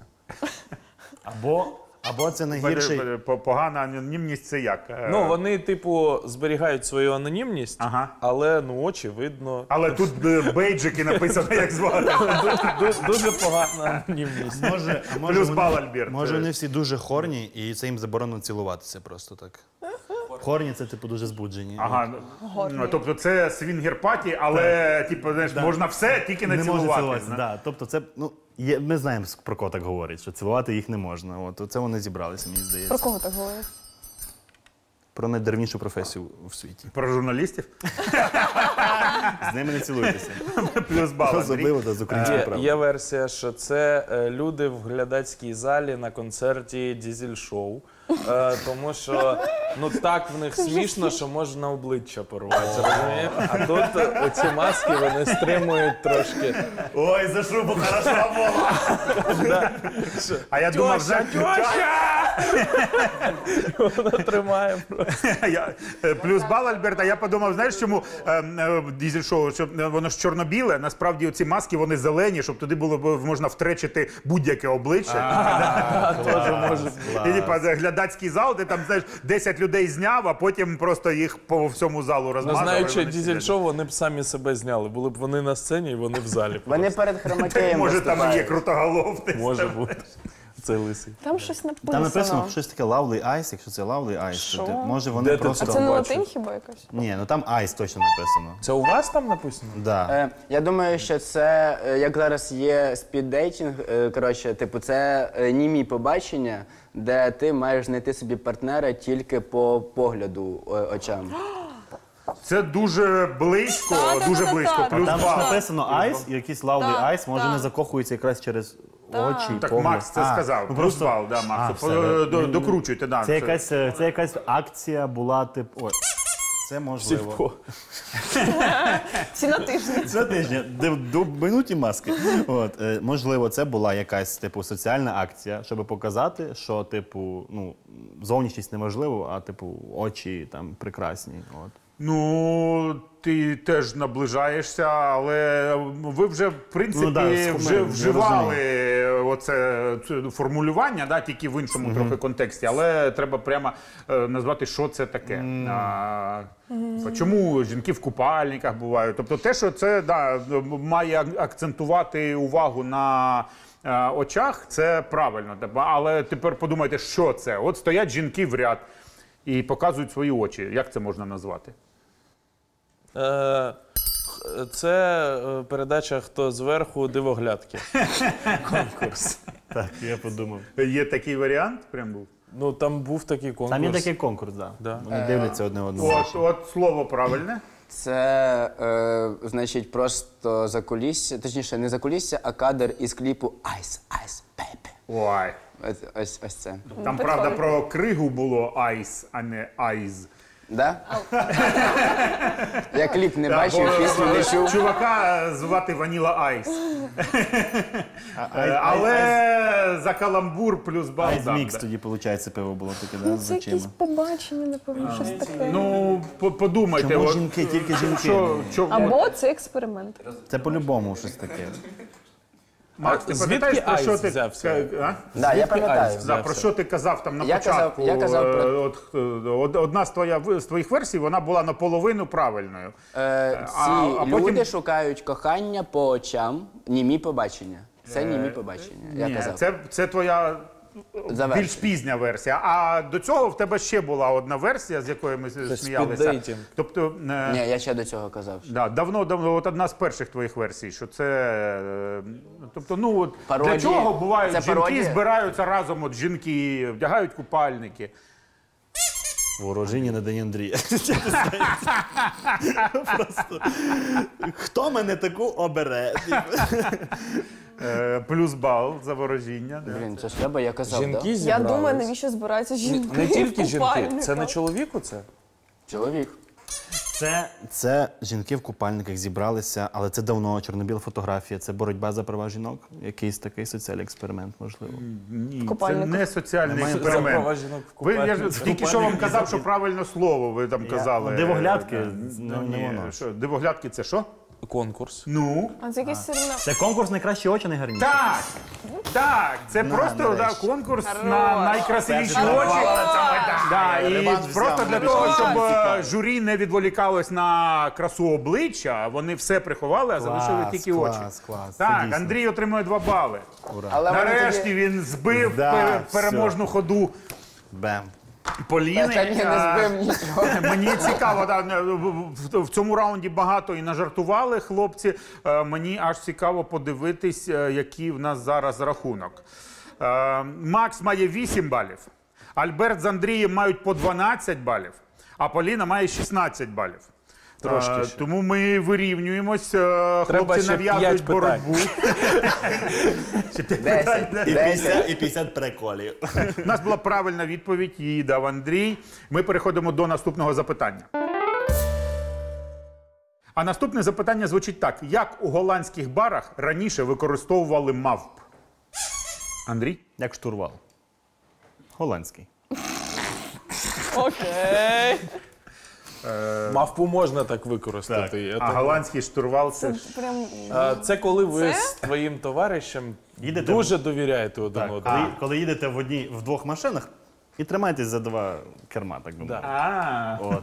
Speaker 5: Або це найгірший.
Speaker 1: Погана анонімність це як?
Speaker 4: Ну, вони, типу, зберігають свою анонімність, але, очі видно.
Speaker 1: Але тут бейджики написано, як звати.
Speaker 4: Дуже погана анонімність.
Speaker 1: Плюс бал, Альберт.
Speaker 5: Може, вони всі дуже хорні, і це їм заборонено цілуватися просто так. Хорні це, типу, дуже збуджені.
Speaker 1: Ага, тобто це свінгер-паті, але, типу, знаєш, можна все, тільки не
Speaker 5: Не можна
Speaker 1: цілувати.
Speaker 5: цілуватися, да. Тобто це, ми знаємо, про кого так говорять, що цілувати їх не можна. От це вони зібралися, мені здається.
Speaker 2: Про кого так говорять?
Speaker 5: Про найдревнішу професію в світі.
Speaker 1: Про журналістів?
Speaker 5: З ними не цілуйтеся.
Speaker 1: Плюс бал, Андрій.
Speaker 5: Особливо з українською правдою.
Speaker 4: Є версія, що це люди в глядацькій залі на концерті Дізель-шоу. Тому що так в них смішно, що можна обличчя порвати, розумієте? А тут оці маски, вони стримують трошки.
Speaker 1: Ой, за шубу хорошо було. А я думав,
Speaker 4: Вона тримає просто.
Speaker 1: плюс бал, Альберта, я подумав, знаєш, чому дізель-шоу, що воно ж чорно-біле, насправді оці маски, вони зелені, щоб туди було можна втречити будь-яке обличчя.
Speaker 4: Тоже може.
Speaker 1: І типа глядацький зал, де там, знаєш, 10 людей зняв, а потім просто їх по всьому залу розмазав.
Speaker 4: Знаючи
Speaker 1: і вони
Speaker 4: Дізель-шоу, вони б самі себе зняли. Були б вони на сцені, і вони в залі.
Speaker 3: Вони перед
Speaker 1: сидять.
Speaker 3: хромакеєм
Speaker 1: Може, там і є
Speaker 3: виступають.
Speaker 1: крутоголов.
Speaker 4: Може бути. Це лисий.
Speaker 2: Там щось написано.
Speaker 5: Там написано щось таке Lovely Ice, якщо це Lovely Ice,
Speaker 2: Що?
Speaker 5: то може вони
Speaker 4: Де ти
Speaker 5: просто...
Speaker 2: А це не
Speaker 4: бачу.
Speaker 2: латинь хіба якась?
Speaker 5: Ні, там Ice точно написано.
Speaker 4: Це у вас там написано?
Speaker 5: Да.
Speaker 3: Я думаю, що це, як зараз є спіддейтінг, коротше, типу, це німі побачення, де ти маєш знайти собі партнера тільки по погляду очам.
Speaker 1: Це дуже близько,
Speaker 2: Та-та-та-та.
Speaker 1: дуже близько. Плюс
Speaker 5: Там ж
Speaker 1: бал.
Speaker 5: написано Ice, і якийсь Lovely
Speaker 2: Так,
Speaker 5: Ice, може
Speaker 2: так.
Speaker 5: не закохується якраз через очі,
Speaker 1: Так,
Speaker 5: погляд.
Speaker 1: Макс це сказав. Плюс бал, да, Макс. Докручуйте, да.
Speaker 5: Це якась акція була, типу... Ой, це можливо.
Speaker 4: Сільпо.
Speaker 2: Ці на тижні.
Speaker 5: Це тижня, до минуті маски. Можливо, це була якась типу соціальна акція, щоб показати, що типу, зовнішність неможливо, а типу очі там прекрасні. От.
Speaker 1: Ну, ти теж наближаєшся, але ви вже, в принципі, вже вживали оце формулювання, да, тільки в іншому трохи контексті, але треба прямо назвати, що це таке. Чому жінки в купальниках бувають? Тобто те, що це має акцентувати увагу на очах, це правильно. Але тепер подумайте, що це? От стоять жінки в ряд і показують свої очі. Як це можна назвати?
Speaker 4: це передача «Хто зверху» дивоглядки. Конкурс.
Speaker 5: Так, я подумав.
Speaker 1: Є такий варіант, прям був.
Speaker 4: Ну, там був такий конкурс.
Speaker 5: Там є такий конкурс, так.
Speaker 4: Да.
Speaker 5: Вони дивляться одне одного.
Speaker 1: От слово правильне.
Speaker 3: Це, значить, просто закулісся, точніше, не закулісся, а кадр із кліпу Ice, Ice, Baby.
Speaker 1: Ой.
Speaker 3: Ось це.
Speaker 1: Там, правда, про кригу було айс, а не айз.
Speaker 3: Да? Я кліп не бачив,
Speaker 1: Бо,
Speaker 3: пісню не чув.
Speaker 1: чувака звати Ваніла Айс. Але за каламбур плюс бал.
Speaker 5: Айс
Speaker 1: дам,
Speaker 5: мікс
Speaker 1: да.
Speaker 5: тоді, виходить, пиво було таке, да,
Speaker 2: Ну,
Speaker 5: з
Speaker 2: це якісь
Speaker 5: очима.
Speaker 2: побачення, напевно, щось таке.
Speaker 1: Ну, подумайте.
Speaker 5: Чому
Speaker 1: от,
Speaker 5: жінки, тільки жінки?
Speaker 1: що,
Speaker 2: Або це експеримент.
Speaker 5: Це по-любому щось таке.
Speaker 1: Макс, ти
Speaker 4: звідки
Speaker 1: пам'ятаєш, про що
Speaker 4: Айс
Speaker 1: ти...
Speaker 4: взявся?
Speaker 1: А?
Speaker 3: Да, я пам'ятаю.
Speaker 4: Айс?
Speaker 1: Да, про що ти казав там на
Speaker 3: Я казав-
Speaker 1: початку?
Speaker 3: я казав про-
Speaker 1: Одна з твоїх версій, вона була наполовину правильною.
Speaker 3: Ці
Speaker 1: потім-
Speaker 3: люди шукають кохання по очам, німі побачення. Це німі побачення, я
Speaker 1: Ні,
Speaker 3: казав.
Speaker 1: це твоя
Speaker 3: Завершення.
Speaker 1: більш пізня версія. А до цього в тебе ще була одна версія, з якої ми сміялися.
Speaker 4: спіддейтінг.
Speaker 1: Тобто,
Speaker 3: Ні, я ще до цього казав.
Speaker 1: да, давно, от одна з перших твоїх версій, що це. Тобто, ну от для
Speaker 3: Пародії.
Speaker 1: чого бувають
Speaker 3: Це
Speaker 1: жінки,
Speaker 3: пародія?
Speaker 1: збираються разом, от жінки, вдягають купальники.
Speaker 5: Ворожині на день Андрія. Просто хто мене таку обере?
Speaker 1: Плюс бал за ворожіння. Да.
Speaker 3: Блін, це ж треба, я казав,
Speaker 4: Жінки
Speaker 3: да?
Speaker 2: Я
Speaker 4: зібрались.
Speaker 2: думаю, навіщо збираються жінки.
Speaker 4: Не тільки
Speaker 2: в
Speaker 4: жінки.
Speaker 2: купальниках.
Speaker 4: Це не чоловіку це?
Speaker 3: Чоловік.
Speaker 5: Це жінки в купальниках зібралися, але це давно чорно-біла фотографія, це боротьба за права жінок. Якийсь такий соціальний експеримент, можливо.
Speaker 1: Ні, це
Speaker 2: купальниках.
Speaker 1: не соціальний
Speaker 5: Немає
Speaker 4: За права
Speaker 1: експеримент.
Speaker 4: жінок в
Speaker 1: Ви, я ж
Speaker 4: купальниках.
Speaker 1: тільки що вам казав, що правильне слово ви там казали.
Speaker 5: Дивоглядки,
Speaker 1: Ну,
Speaker 5: не
Speaker 1: ні,
Speaker 5: воно.
Speaker 1: що, дивоглядки це що?
Speaker 4: Конкурс.
Speaker 1: Ну.
Speaker 2: А це якесь соревнування.
Speaker 5: Це конкурс найкращі очі, найгарніші.
Speaker 1: Так! Так! Це просто да,
Speaker 5: нарешті.
Speaker 1: конкурс
Speaker 2: Хорош.
Speaker 1: на найкрасивіші
Speaker 2: Хорош.
Speaker 1: очі. Да, і
Speaker 5: Реванш
Speaker 1: просто
Speaker 5: взяв,
Speaker 1: для
Speaker 5: не
Speaker 1: того,
Speaker 5: вийшло.
Speaker 1: щоб
Speaker 5: Цікаво.
Speaker 1: журі не відволікалось на красу обличчя, вони все приховали, а залишили тільки очі.
Speaker 5: Клас.
Speaker 1: Так,
Speaker 5: Це дійсно.
Speaker 1: Андрій отримує 2 бали.
Speaker 3: Але вони
Speaker 1: Нарешті
Speaker 3: тоді...
Speaker 1: він збив
Speaker 5: Да,
Speaker 1: переможну ходу
Speaker 5: Бем.
Speaker 1: Поліни.
Speaker 3: Та ні, не збив нічого.
Speaker 1: Мені цікаво, да, в цьому раунді багато і нажартували хлопці. Мені аж цікаво подивитись, який в нас зараз рахунок. Макс має 8 балів, Альберт з Андрієм мають по 12 балів, а Поліна має 16 балів.
Speaker 4: Трошки ще.
Speaker 1: Тому ми вирівнюємось,
Speaker 4: Треба
Speaker 1: хлопці
Speaker 4: ще
Speaker 1: нав'язують
Speaker 4: 5 питань.
Speaker 1: боротьбу.
Speaker 3: 10.
Speaker 5: І 50 приколів.
Speaker 1: У нас була правильна відповідь, її дав Андрій. Ми переходимо до наступного запитання. А наступне запитання звучить так. Як у голландських барах раніше використовували мавп? Андрій?
Speaker 5: Як штурвал. Голландський.
Speaker 2: Окей.
Speaker 4: Мавпу можна так використати. Я
Speaker 1: А
Speaker 4: так-
Speaker 1: голландський штурвал це ж...
Speaker 2: Прям
Speaker 4: Це коли ви
Speaker 2: Це?
Speaker 4: з твоїм товаришем
Speaker 5: Їдете
Speaker 4: дуже довіряєте один
Speaker 5: Так,
Speaker 4: одному.
Speaker 5: коли їдете в двох машинах і тримаєтесь за 2 керма, так би мовити.
Speaker 1: А,
Speaker 5: От.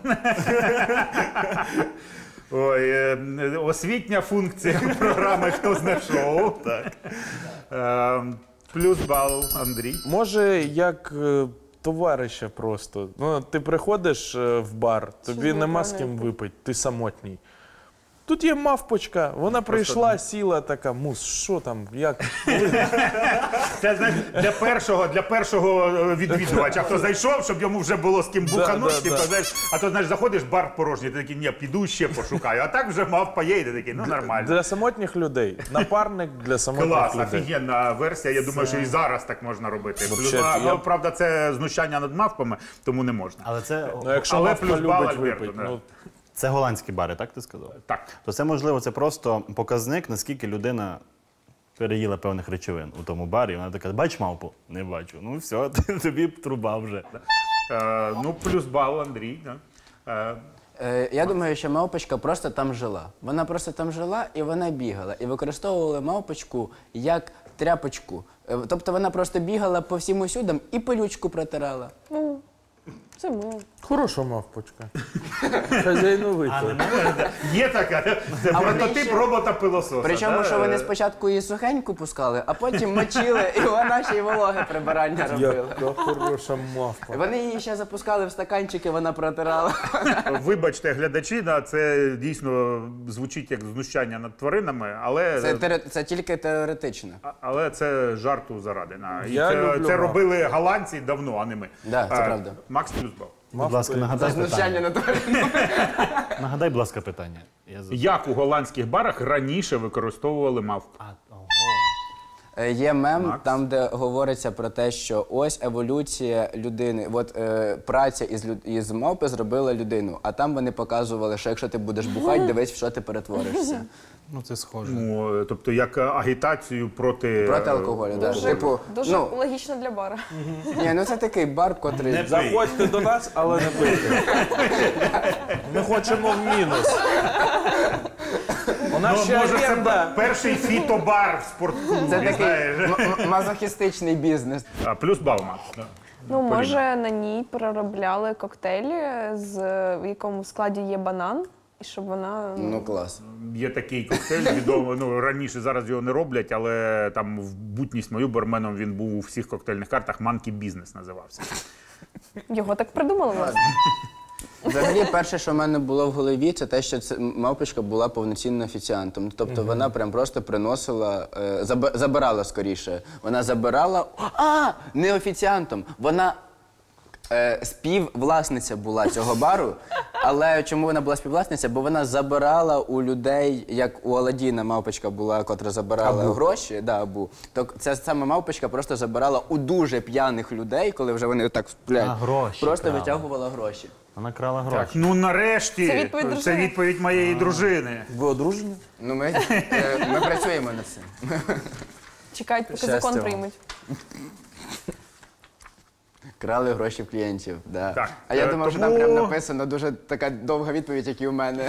Speaker 1: ой, освітня функція програми «Хто зна шоу». Так. Плюс бал Андрій.
Speaker 4: Може, як товариша просто. Ну, ти приходиш в бар, тобі нема з ким випити, ти самотній. Тут є мавпочка, вона прийшла, сіла така, мус, що там, як?
Speaker 1: Це знаєш, для першого відвідувача, хто зайшов, щоб йому вже було з ким бухануть,
Speaker 4: да.
Speaker 1: знаєш, а то знаєш, заходиш, бар порожній, ти такий, ні, піду ще пошукаю. А так вже мавпа є, і ти такий, ну нормально.
Speaker 4: Для самотніх людей. Напарник для самотніх
Speaker 1: Клас,
Speaker 4: людей.
Speaker 1: офігенна версія. Я думаю, що і зараз так можна робити.
Speaker 4: Вообще,
Speaker 1: Ну,
Speaker 4: я-
Speaker 1: правда, це знущання над мавпами, тому не можна.
Speaker 5: Але
Speaker 4: Ну, якщо
Speaker 1: Але
Speaker 4: мавпа
Speaker 1: плюс бал
Speaker 4: любить
Speaker 1: Альберту,
Speaker 4: випити.
Speaker 1: да.
Speaker 4: Ну,
Speaker 5: це голландські бари, так ти сказав?
Speaker 1: Так.
Speaker 5: То це, можливо, це просто показник, наскільки людина переїла певних речовин у тому барі. Вона така, бач мавпу? Не бачу. Ну все, тобі труба вже.
Speaker 1: Ну, плюс бал Андрій. Да.
Speaker 3: Я думаю, що мавпочка просто там жила. Вона просто там жила і вона бігала. І використовували мавпочку як тряпочку. Тобто вона просто бігала по всім усюдам і пилючку протирала.
Speaker 2: Це мило.
Speaker 4: Хороша мавпочка. Хазяйновита.
Speaker 1: Є така. Це
Speaker 3: А вони
Speaker 1: прототип
Speaker 3: ще-
Speaker 1: робота-пилососа.
Speaker 3: Причому,
Speaker 1: да?
Speaker 3: що вони спочатку її сухеньку пускали, а потім мочили, і вона ще й вологе прибирання робила.
Speaker 4: Яка хороша мавпа.
Speaker 3: Вони її ще запускали в стаканчики, вона протирала.
Speaker 1: Вибачте, глядачі, да, це дійсно звучить як знущання над тваринами, але
Speaker 3: Це тільки теоретично.
Speaker 1: але це жарту заради. І
Speaker 4: Я люблю
Speaker 1: це
Speaker 4: мавп.
Speaker 1: робили голландці давно, а не ми.
Speaker 3: Да, це правда.
Speaker 1: Макс плюс бал.
Speaker 5: Будь ласка, нагадай
Speaker 3: Знущання
Speaker 5: питання.
Speaker 3: на тварину.
Speaker 5: Нагадай, будь ласка, питання.
Speaker 1: Як у голландських барах раніше використовували мавп?
Speaker 3: Є мем,
Speaker 1: Макс?
Speaker 3: там, де говориться про те, що ось еволюція людини, от праця із мавпи зробила людину, а там вони показували, що якщо ти будеш бухати, дивись, в що ти перетворишся.
Speaker 5: Ну, це схоже.
Speaker 1: Ну, тобто як агітацію проти
Speaker 3: Проти алкоголю, так.
Speaker 2: Дуже,
Speaker 3: Типу,
Speaker 2: дуже
Speaker 3: ну,
Speaker 2: логічно для бара.
Speaker 3: ні, ну це такий бар, котрий...
Speaker 4: Заходьте до нас, але не пийте. Ми хочемо в мінус. У нас ще
Speaker 1: Може, це
Speaker 4: оренда.
Speaker 1: перший фітобар в спортклубі,
Speaker 3: Це такий
Speaker 1: знаєш.
Speaker 3: мазохістичний бізнес.
Speaker 1: Плюс бал, Макс. Да.
Speaker 2: Ну, може, на ній переробляли коктейлі, в якому складі є банан, і щоб вона.
Speaker 3: Ну, клас.
Speaker 1: Є такий коктейль, відомий, ну раніше зараз його не роблять, але там в бутність мою барменом він був у всіх коктейльних картах. Monkey Business називався.
Speaker 2: Його так придумали, власне.
Speaker 3: Взагалі, перше, що в мене було в голові, це те, що мавпочка була повноцінним офіціантом. Тобто вона прям просто приносила, забирала скоріше. Вона забирала, не офіціантом, вона співвласниця була цього бару. Але чому вона була співвласниця? Бо вона забирала у людей, як у Аладдіна мавпочка була, котра забирала гроші, Абу. То ця саме мавпочка просто забирала у дуже п'яних людей, коли вже вони отак сплять.
Speaker 5: Гроші
Speaker 3: Просто
Speaker 5: крала.
Speaker 3: витягувала гроші.
Speaker 5: Вона крала
Speaker 1: Так,
Speaker 5: гроші.
Speaker 1: ну нарешті,
Speaker 2: Це відповідь
Speaker 1: це
Speaker 2: дружини.
Speaker 1: відповідь моєї дружини.
Speaker 4: Ви одружені?
Speaker 3: Ну, ми працюємо над цим.
Speaker 2: Чекають, поки
Speaker 4: Щастя
Speaker 2: закон
Speaker 4: вам.
Speaker 2: приймуть.
Speaker 3: Крали гроші в клієнтів, да.
Speaker 1: Так,
Speaker 3: А я думав, що там
Speaker 1: тому-
Speaker 3: прям написано дуже така довга відповідь, як і у мене.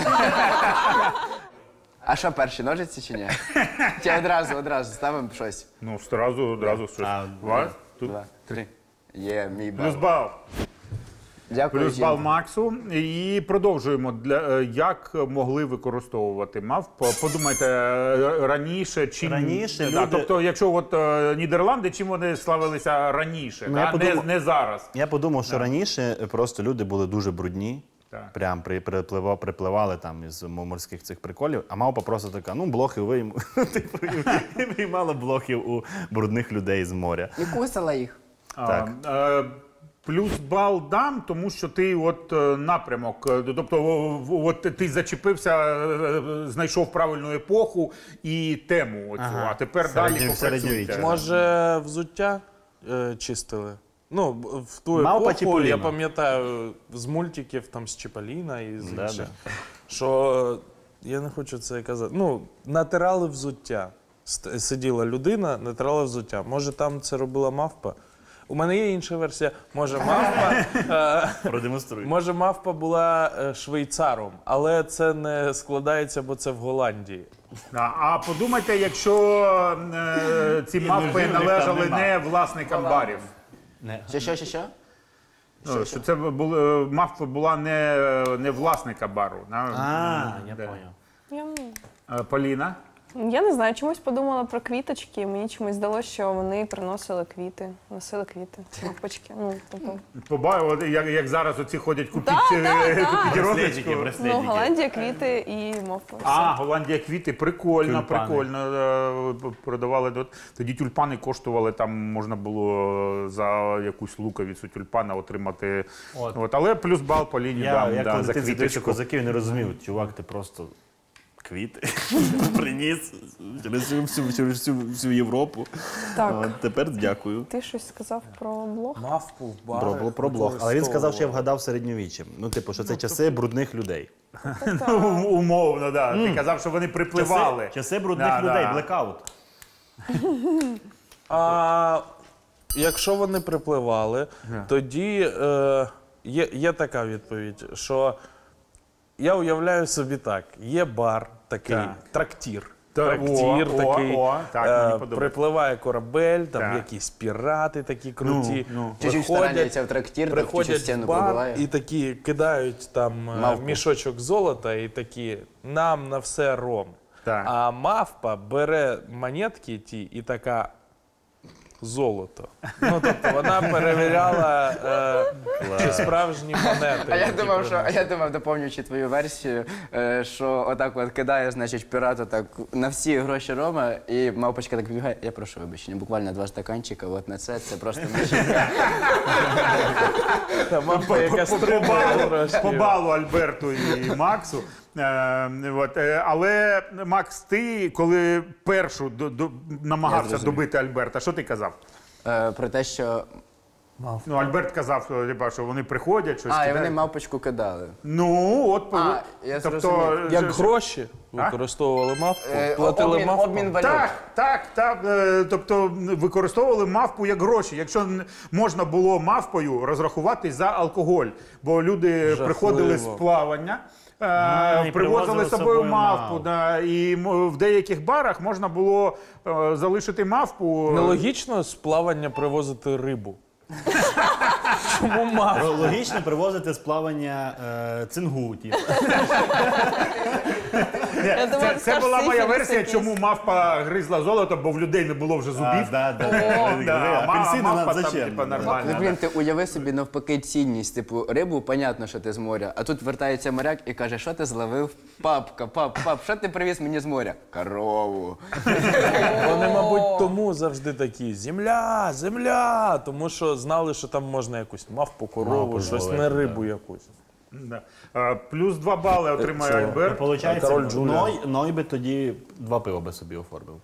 Speaker 3: А що, перші ножиці чи ні? Чи одразу ставимо щось?
Speaker 1: Ну, одразу щось. Два, тут.
Speaker 3: 2, 3. Є, мій
Speaker 1: Плюс
Speaker 3: бал.
Speaker 1: бал.
Speaker 3: Дякую,
Speaker 1: Плюс бал
Speaker 3: жінка.
Speaker 1: Максу. І продовжуємо. Як могли використовувати мавп? Подумайте раніше, чим...
Speaker 5: Раніше
Speaker 1: Да,
Speaker 5: люди-
Speaker 1: тобто, якщо от Нідерланди, чим вони славилися раніше,
Speaker 5: Ну, я подумав-
Speaker 1: не зараз.
Speaker 5: Я подумав, що раніше просто люди були дуже брудні.
Speaker 1: Так.
Speaker 5: Прям припливали там із морських цих приколів, а мавпа просто така, ну, блохи типу, і виймала блохів у брудних людей з моря.
Speaker 3: І кусала їх.
Speaker 5: Так.
Speaker 1: Плюс бал дам, тому що ти от напрямок, тобто от ти зачепився, знайшов правильну епоху і тему оцю, а тепер далі
Speaker 5: Середньовіччя.
Speaker 1: попрацюйте.
Speaker 4: Може, взуття чистили? Ну, в ту
Speaker 5: Мавпа
Speaker 4: епоху,
Speaker 5: Чіполіно.
Speaker 4: я пам'ятаю, з мультиків, там, з Чіполіна і з
Speaker 5: Да,
Speaker 4: інших, що, я не хочу це казати, ну, натирали взуття. Сиділа людина, натирала взуття. Може, там це робила мавпа? У мене є інша версія. Може, мавпа,
Speaker 5: Продемонструй.
Speaker 4: може, мавпа була швейцаром, але це не складається, бо це в Голландії.
Speaker 1: А подумайте, якщо ці мавпи
Speaker 5: ножів
Speaker 1: належали
Speaker 5: там нема.
Speaker 1: не власникам барів.
Speaker 3: Що?
Speaker 1: Ну, що це мавпа була не власника бару.
Speaker 5: Я поняв.
Speaker 1: Поліна?
Speaker 2: Я не знаю, чомусь подумала про квіточки. Мені чомусь здалося, що вони приносили квіти, носили квіти, мавпочки. Ну, тобто.
Speaker 1: Побачив, як зараз оці ходять купіть
Speaker 5: Браслетики,
Speaker 2: Ну,
Speaker 5: браслетики.
Speaker 2: Голландія, квіти і мавпа.
Speaker 1: Голландія квіти, прикольно,
Speaker 5: Тюльпани.
Speaker 1: прикольно. Продавали. Тоді тюльпани коштували, там можна було за якусь луковицю тюльпана отримати.
Speaker 5: От.
Speaker 1: Але плюс бал Поліні
Speaker 5: Я
Speaker 1: дам
Speaker 5: коли
Speaker 1: за
Speaker 5: ти дивився
Speaker 1: квіточку.
Speaker 5: козаків, не розумів, чувак, ти просто квіти приніс через всю Європу.
Speaker 2: Так.
Speaker 5: От, тепер дякую.
Speaker 2: Ти щось сказав про блог?
Speaker 4: Мавпу в барах
Speaker 5: Про блог. Але він сказав, що я
Speaker 4: використовували.
Speaker 5: вгадав середньовіччям. Ну, типу, що це часи брудних людей.
Speaker 1: Умовно, да. Ти казав, що вони припливали.
Speaker 5: Часи брудних
Speaker 1: Да,
Speaker 5: людей,
Speaker 1: да.
Speaker 5: блекаут.
Speaker 4: А якщо вони припливали, тоді є така відповідь, що я уявляю собі так: є бар такий,
Speaker 1: Так.
Speaker 4: трактір. трактир такий.
Speaker 1: Так, мені подобається.
Speaker 4: Припливає корабель, там
Speaker 1: Так.
Speaker 4: якісь пірати такі круті.
Speaker 3: Чуть-чуть стараються в трактир, так
Speaker 4: приходять
Speaker 3: через
Speaker 4: в
Speaker 3: стіну
Speaker 4: бар
Speaker 3: пробиває.
Speaker 4: і такі кидають там
Speaker 3: Мавку.
Speaker 4: мішочок золота і такі нам на все ром.
Speaker 1: Так.
Speaker 4: А мавпа бере монетки ті і така золото. Ну, тобто вона перевіряла, чи справжні монети.
Speaker 3: А я думав, доповнюючи твою версію, що отак от кидає, значить, пірат отак на всі гроші Рома, і мавпочка так бігає. Я прошу вибачення, буквально 2 стаканчика, от на це просто машинка.
Speaker 4: Та мавпа, яка стрибає трошки.
Speaker 1: По балу Альберту і Максу. Але, Макс, ти, коли першу намагався
Speaker 3: зрозумів.
Speaker 1: добити Альберта, що ти казав?
Speaker 3: Про те, що...
Speaker 1: Ну, Альберт казав, що вони приходять, щось
Speaker 3: А, і
Speaker 1: кидають.
Speaker 3: вони мавпочку кидали.
Speaker 1: Ну, от,
Speaker 3: я
Speaker 1: тобто,
Speaker 3: зрозумів.
Speaker 4: Як гроші використовували мавпу,
Speaker 3: Е,
Speaker 4: платили
Speaker 3: обмін
Speaker 4: мавпам.
Speaker 3: валют.
Speaker 1: Так. Тобто використовували мавпу як гроші. Якщо можна було мавпою розрахуватись за алкоголь, бо люди
Speaker 4: Жахливо.
Speaker 1: приходили з плавання,
Speaker 5: і
Speaker 1: привозили з собою мавпу.
Speaker 5: мавпу.
Speaker 1: Да, і в деяких барах можна було залишити мавпу.
Speaker 4: Нелогічно з плавання привозити рибу. Чому мавпу?
Speaker 5: Логічно привозити з плавання цингу. Типу.
Speaker 2: Я думала, ти
Speaker 1: Це
Speaker 2: скажеш
Speaker 1: була моя
Speaker 2: сифіліс
Speaker 1: версія,
Speaker 2: якийсь.
Speaker 1: чому мавпа гризла золото, бо в людей не було вже зубів.
Speaker 5: Апельсини
Speaker 1: мавпа
Speaker 5: нам
Speaker 1: там,
Speaker 5: зачем?
Speaker 1: типа, нормально.
Speaker 3: Ну, блін, ти уяви собі навпаки цінність. Типу, рибу, понятно, що ти з моря. А тут вертається моряк і каже, що ти зловив? Папка, пап, що ти привіз мені з моря? Корову.
Speaker 4: Вони, мабуть, тому завжди такі земля, земля, тому що знали, що там можна якусь мавпу, корову,
Speaker 5: Мавпу
Speaker 4: щось
Speaker 5: зловити,
Speaker 4: не рибу якусь.
Speaker 1: Да. Плюс 2 бали отримає
Speaker 4: Це-
Speaker 1: Альберт.
Speaker 5: Получається,
Speaker 4: Король Джуліан.
Speaker 5: Ной би тоді 2 пива би собі оформив.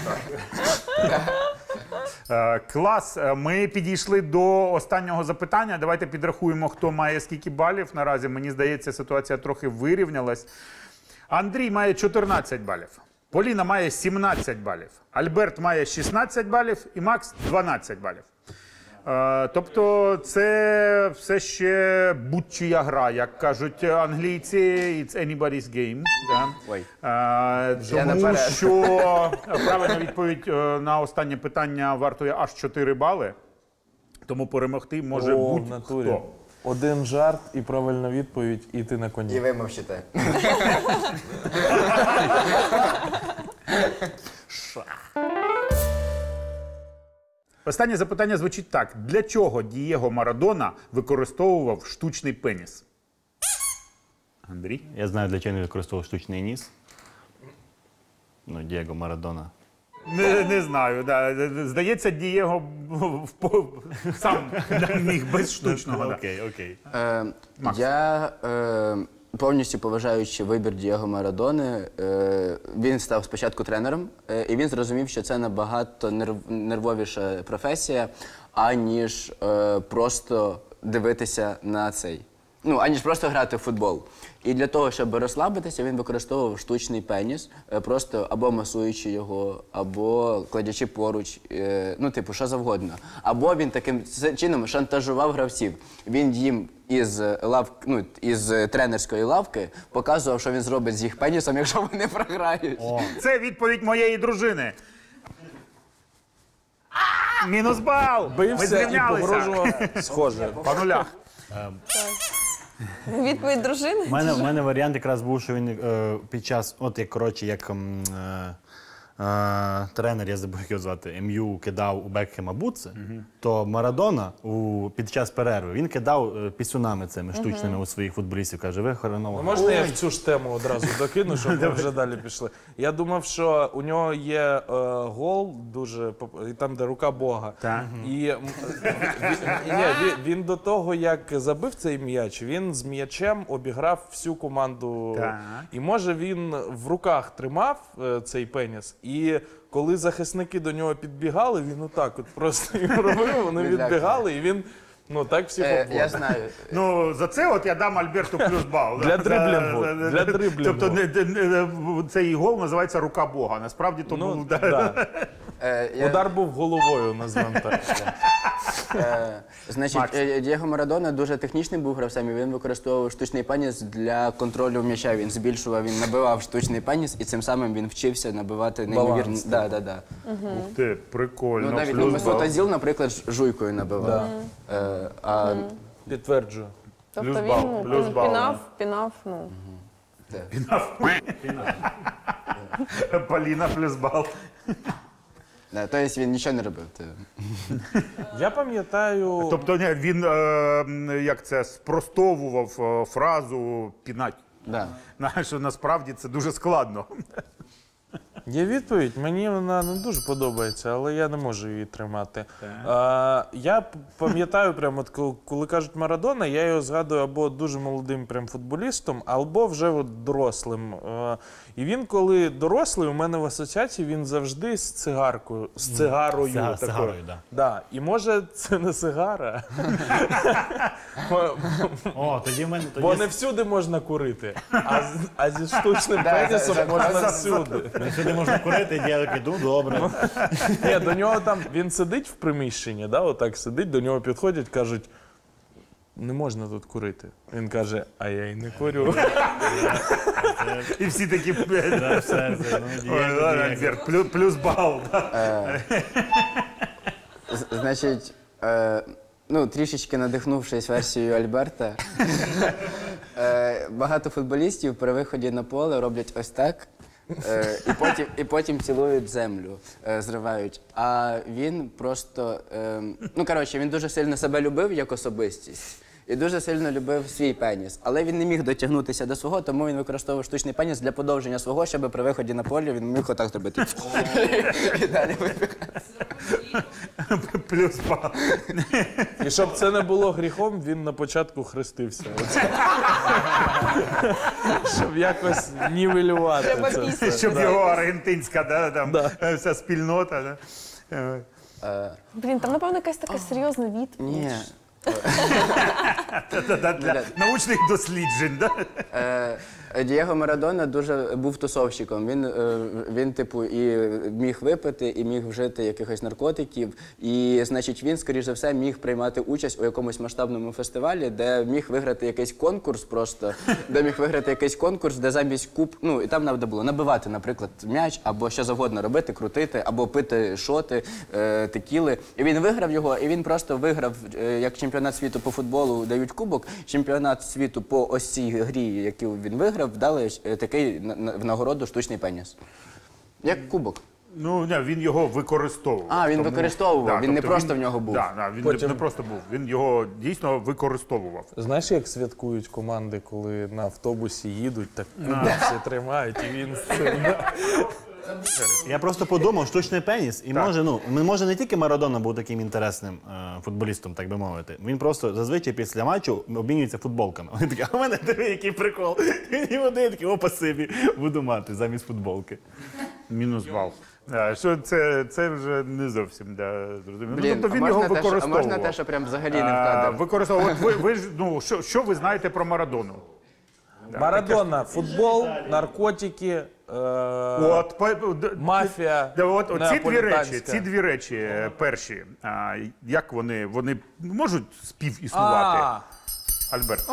Speaker 1: Клас. Ми підійшли до останнього запитання. Давайте підрахуємо, хто має скільки балів. Наразі, мені здається, ситуація трохи вирівнялась. Андрій має 14 балів. Поліна має 17 балів. Альберт має 16 балів і Макс 12 балів. Тобто це все ще будь-чия гра, як кажуть англійці, it's anybody's game. Да?
Speaker 3: Ой.
Speaker 1: Тому
Speaker 3: наперед.
Speaker 1: що правильна відповідь на останнє питання вартує аж 4 бали. Тому перемогти може
Speaker 4: О, в натурі.
Speaker 1: будь-хто.
Speaker 4: Один жарт і правильна відповідь, і ти на коні.
Speaker 3: І ви мовчите.
Speaker 1: Останнє запитання звучить так. Для чого Дієго Марадона використовував штучний пеніс? Андрій?
Speaker 5: Я знаю, для чого він використовував штучний ніс. Ну, Дієго Марадона.
Speaker 1: Не знаю. Да. Здається, Дієго сам міг без штучного. Да.
Speaker 5: Окей.
Speaker 1: Макс.
Speaker 3: Я повністю поважаючи вибір Дієго Марадони, він став спочатку тренером, і він зрозумів, що це набагато нервовіша професія, аніж просто дивитися на цей. Ну, аніж просто грати в футбол. І для того, щоб розслабитися, він використовував штучний пеніс, просто або масуючи його, або кладячи поруч, ну, типу, що завгодно. Або він таким чином шантажував гравців. Він їм із тренерської лавки показував, що він зробить з їх пенісом, якщо вони програють.
Speaker 1: Це відповідь моєї дружини. Мінус бал! Ми
Speaker 4: Бився і
Speaker 1: зрівнялися.
Speaker 4: погрожував схоже.
Speaker 1: По нулях.
Speaker 2: Відповідь дружини?
Speaker 5: У мене варіант якраз був, що він під час, тренер, я забув, як його звати, МЮ кидав у Бекхема бутси, то Марадона під час перерви, він кидав пісюнами цими штучними у своїх футболістів. Каже, ви хреново.
Speaker 4: Можна я в цю ж тему одразу докину, щоб ми вже далі пішли? Я думав, що у нього є гол дуже і там, де рука Бога.
Speaker 1: Так.
Speaker 4: І він до того, як забив цей м'яч, він з м'ячем обіграв всю команду.
Speaker 1: Так.
Speaker 4: І може він в руках тримав цей пеніс, і коли захисники до нього підбігали, він отак от просто їм робив, вони відбігали, і він так всіх
Speaker 3: Я
Speaker 4: обводив.
Speaker 3: знаю.
Speaker 1: Ну, за це от я дам Альберту плюс бал.
Speaker 4: Для дриблінгу, для дриблінгу.
Speaker 1: Тобто цей гол називається «Рука Бога». Насправді то був...
Speaker 4: да. Удар був головою, назвемо так.
Speaker 3: Значить,
Speaker 1: Макс.
Speaker 3: Дієго Марадона дуже технічний був гравцем, і він використовував штучний пеніс для контролю м'яча. Він збільшував, він набивав штучний пеніс, і цим самим він вчився набивати неймовірно.
Speaker 4: Баланс.
Speaker 3: Да.
Speaker 1: Ух ти, прикольно.
Speaker 3: Ну, навіть
Speaker 1: Плюс
Speaker 3: Месут
Speaker 1: бал.
Speaker 3: Озіл, наприклад, жуйкою набивав. А
Speaker 4: Підтверджую.
Speaker 2: Тобто
Speaker 1: Плюс
Speaker 2: він
Speaker 1: бал,
Speaker 2: ну,
Speaker 1: плюс бал,
Speaker 2: пінав, ну.
Speaker 1: Поліна плюс бал.
Speaker 3: да, тобто він нічого не робив.
Speaker 4: Я пам'ятаю.
Speaker 1: Тобто ні, він як це спростовував фразу пінать.
Speaker 3: Да.
Speaker 1: Знаєш, що насправді це дуже складно.
Speaker 4: Є відповідь, мені вона не дуже подобається, але я не можу її тримати. Я пам'ятаю, прямо, от, коли кажуть Марадона, я його згадую або дуже молодим прям футболістом, або вже от дорослим. І він, коли дорослий, у мене в асоціації він завжди з цигаркою, з цигарою.
Speaker 5: Сигарою,
Speaker 4: такою.
Speaker 5: да.
Speaker 4: Да. І може це не сигара,
Speaker 5: О, тоді в мене
Speaker 4: бо не всюди можна курити, а зі штучним пенісом можна всюди.
Speaker 5: сюди можна курити, і я такий, ну добре.
Speaker 4: Ні, до нього там він сидить в приміщенні, да, отак сидить, до нього підходять, кажуть, не можна тут курити. Він каже, а я й не курю.
Speaker 1: І всі такі
Speaker 5: Да, все, ну,
Speaker 1: Ой, ладно, Альберт, плюс бал. Да.
Speaker 3: Значить, ну, трішечки надихнувшись версією Альберта, багато футболістів при виході на поле роблять ось так, і потім цілують землю, зривають. А він просто, ну, коротше, він дуже сильно себе любив як особистість. І дуже сильно любив свій пеніс. Але він не міг дотягнутися до свого, тому він використовував штучний пеніс для подовження свого, щоб при виході на поле він міг отак зробити. І далі вибігати.
Speaker 1: Плюс бал.
Speaker 4: І щоб це не було гріхом, він на початку хрестився. Щоб якось нівелювати
Speaker 2: Треба
Speaker 4: це
Speaker 2: після.
Speaker 4: все.
Speaker 1: Щоб його аргентинська, там, вся спільнота. Да.
Speaker 2: Блін, там, напевно, якась така серйозна відповідь.
Speaker 3: Ні.
Speaker 1: Для научних досліджень. Да?
Speaker 3: Дієго Марадона дуже був тусовщиком. Він, типу, і міг випити, і міг вжити якихось наркотиків. І, значить, він, скоріш за все, міг приймати участь у якомусь масштабному фестивалі, де міг виграти якийсь конкурс просто, де замість ну, і там треба було набивати, наприклад, м'яч, або що завгодно робити, крутити, або пити шоти, текіли. І він виграв його, і він просто виграв, як чемпіонат світу по футболу дають кубок, чемпіонат світу по ось цій грі, яку він виграв, дали такий в нагороду штучний пеніс. Як кубок.
Speaker 1: Ну, ні, він його використовував.
Speaker 3: А, він використовував, він не
Speaker 1: тобто
Speaker 3: просто в нього був.
Speaker 1: Да, він
Speaker 4: Потім-
Speaker 1: не просто був, він його дійсно використовував.
Speaker 4: Знаєш, як святкують команди, коли на автобусі їдуть, так всі тримають, і він з цим.
Speaker 5: Я просто подумав, штучний пеніс, і може не тільки Марадона був таким інтересним футболістом, так би мовити. Він просто зазвичай після матчу обмінюється футболками. Вони такі, а в мене диви, який прикол. І один такий, о, спасибі, буду мати замість футболки.
Speaker 1: Мінус бал. Що це вже не зовсім зрозуміло.
Speaker 3: Блін,
Speaker 1: Тобто він
Speaker 3: а
Speaker 1: його
Speaker 3: можна те, що- а
Speaker 1: використовував.
Speaker 3: можна те, що прям взагалі не в кадр?
Speaker 1: Використовував. От ви ж, ну, що ви знаєте про Марадону?
Speaker 4: Марадона, футбол, наркотики,
Speaker 1: От,
Speaker 4: мафія,
Speaker 1: ці дві речі перші, як вони можуть співіснувати? Альберт.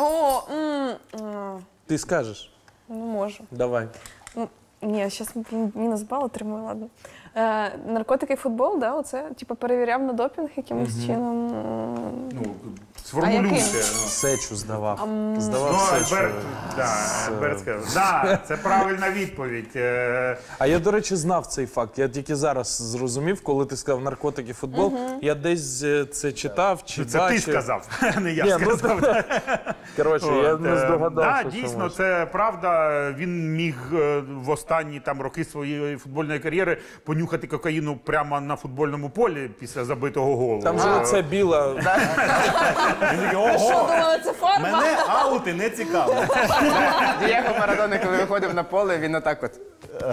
Speaker 4: Ти скажеш?
Speaker 2: Ну, можу.
Speaker 4: Давай.
Speaker 2: Ні, зараз мінус бал отримую, ладно. Наркотики і футбол, да, оце, типу, перевіряв на допінг якимось чином.
Speaker 1: Ну, сформулюйте.
Speaker 2: яким?
Speaker 4: Сечу здавав.
Speaker 1: Ну,
Speaker 4: Здавав сечу.
Speaker 1: Альберт сказав. Да, це правильна відповідь.
Speaker 4: А я, до речі, знав цей факт. Я тільки зараз зрозумів, коли ти сказав наркотики, футбол. Я десь це читав чи
Speaker 1: Це
Speaker 4: бачив.
Speaker 1: ти сказав, а не я
Speaker 4: Ні, ну,
Speaker 1: сказав.
Speaker 4: Коротше, я не здогадався,
Speaker 1: Да,
Speaker 4: що
Speaker 1: дійсно,
Speaker 4: може.
Speaker 1: це правда. Він міг в останні там роки своєї футбольної кар'єри понюхати кокаїну прямо на футбольному полі після забитого голу.
Speaker 4: Там же оце біла.
Speaker 5: Він такий,
Speaker 2: Що
Speaker 5: ого,
Speaker 2: думали, це фарба?
Speaker 5: мене аути не цікавлять.
Speaker 3: Дієго Марадона, коли виходив на поле, він отак от.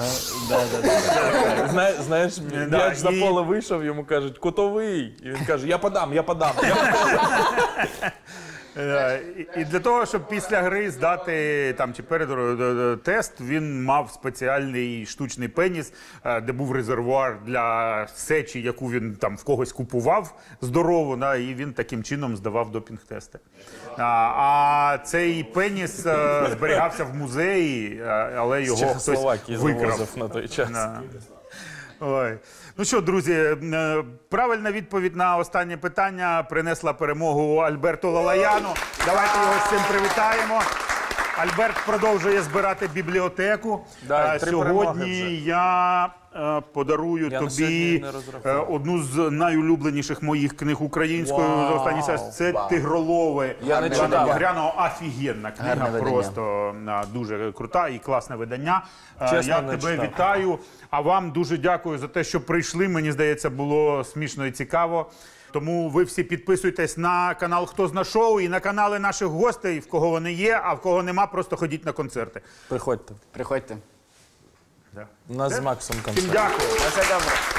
Speaker 4: Знаєш, м'яч за поле вийшов, йому кажуть, кутовий. І він каже, я подам.
Speaker 1: І для того, щоб після гри здати там чи перед тест, він мав спеціальний штучний пеніс, де був резервуар для сечі, яку він там в когось купував здорово, да, і він таким чином здавав допінг-тести. А цей пеніс зберігався в музеї, але
Speaker 4: З
Speaker 1: його хтось
Speaker 4: Чехословакії
Speaker 1: викрав.
Speaker 4: завозив на той час.
Speaker 1: Да. Ой. Ну що, друзі, правильна відповідь на останнє питання принесла перемогу Альберту Лалаяну. Давайте його з цим привітаємо. Альберт продовжує збирати бібліотеку.
Speaker 4: Да, 3 перемоги
Speaker 1: Сьогодні
Speaker 4: вже.
Speaker 1: я подарую
Speaker 4: Я на сьогодні
Speaker 1: тобі
Speaker 4: не розраховував.
Speaker 1: одну з найулюбленіших моїх книг українською за останній час. Це «Тигролове»
Speaker 4: Я не
Speaker 1: Івана
Speaker 4: читав.
Speaker 1: Багряного. Офігенна книга,
Speaker 3: Гарне видання.
Speaker 1: просто дуже крута і класне видання.
Speaker 4: Чесно,
Speaker 1: Я
Speaker 4: не
Speaker 1: тебе
Speaker 4: читав.
Speaker 1: вітаю, а вам дуже дякую за те, що прийшли. Мені здається, було смішно і цікаво. Тому ви всі підписуйтесь на канал «Хто зна шоу» і на канали наших гостей, в кого вони є, а в кого нема, просто ходіть на концерти.
Speaker 4: Приходьте.
Speaker 3: Приходьте.
Speaker 4: У нас з Максом
Speaker 1: Всім
Speaker 4: концерт.
Speaker 1: дякую.
Speaker 3: На все добре.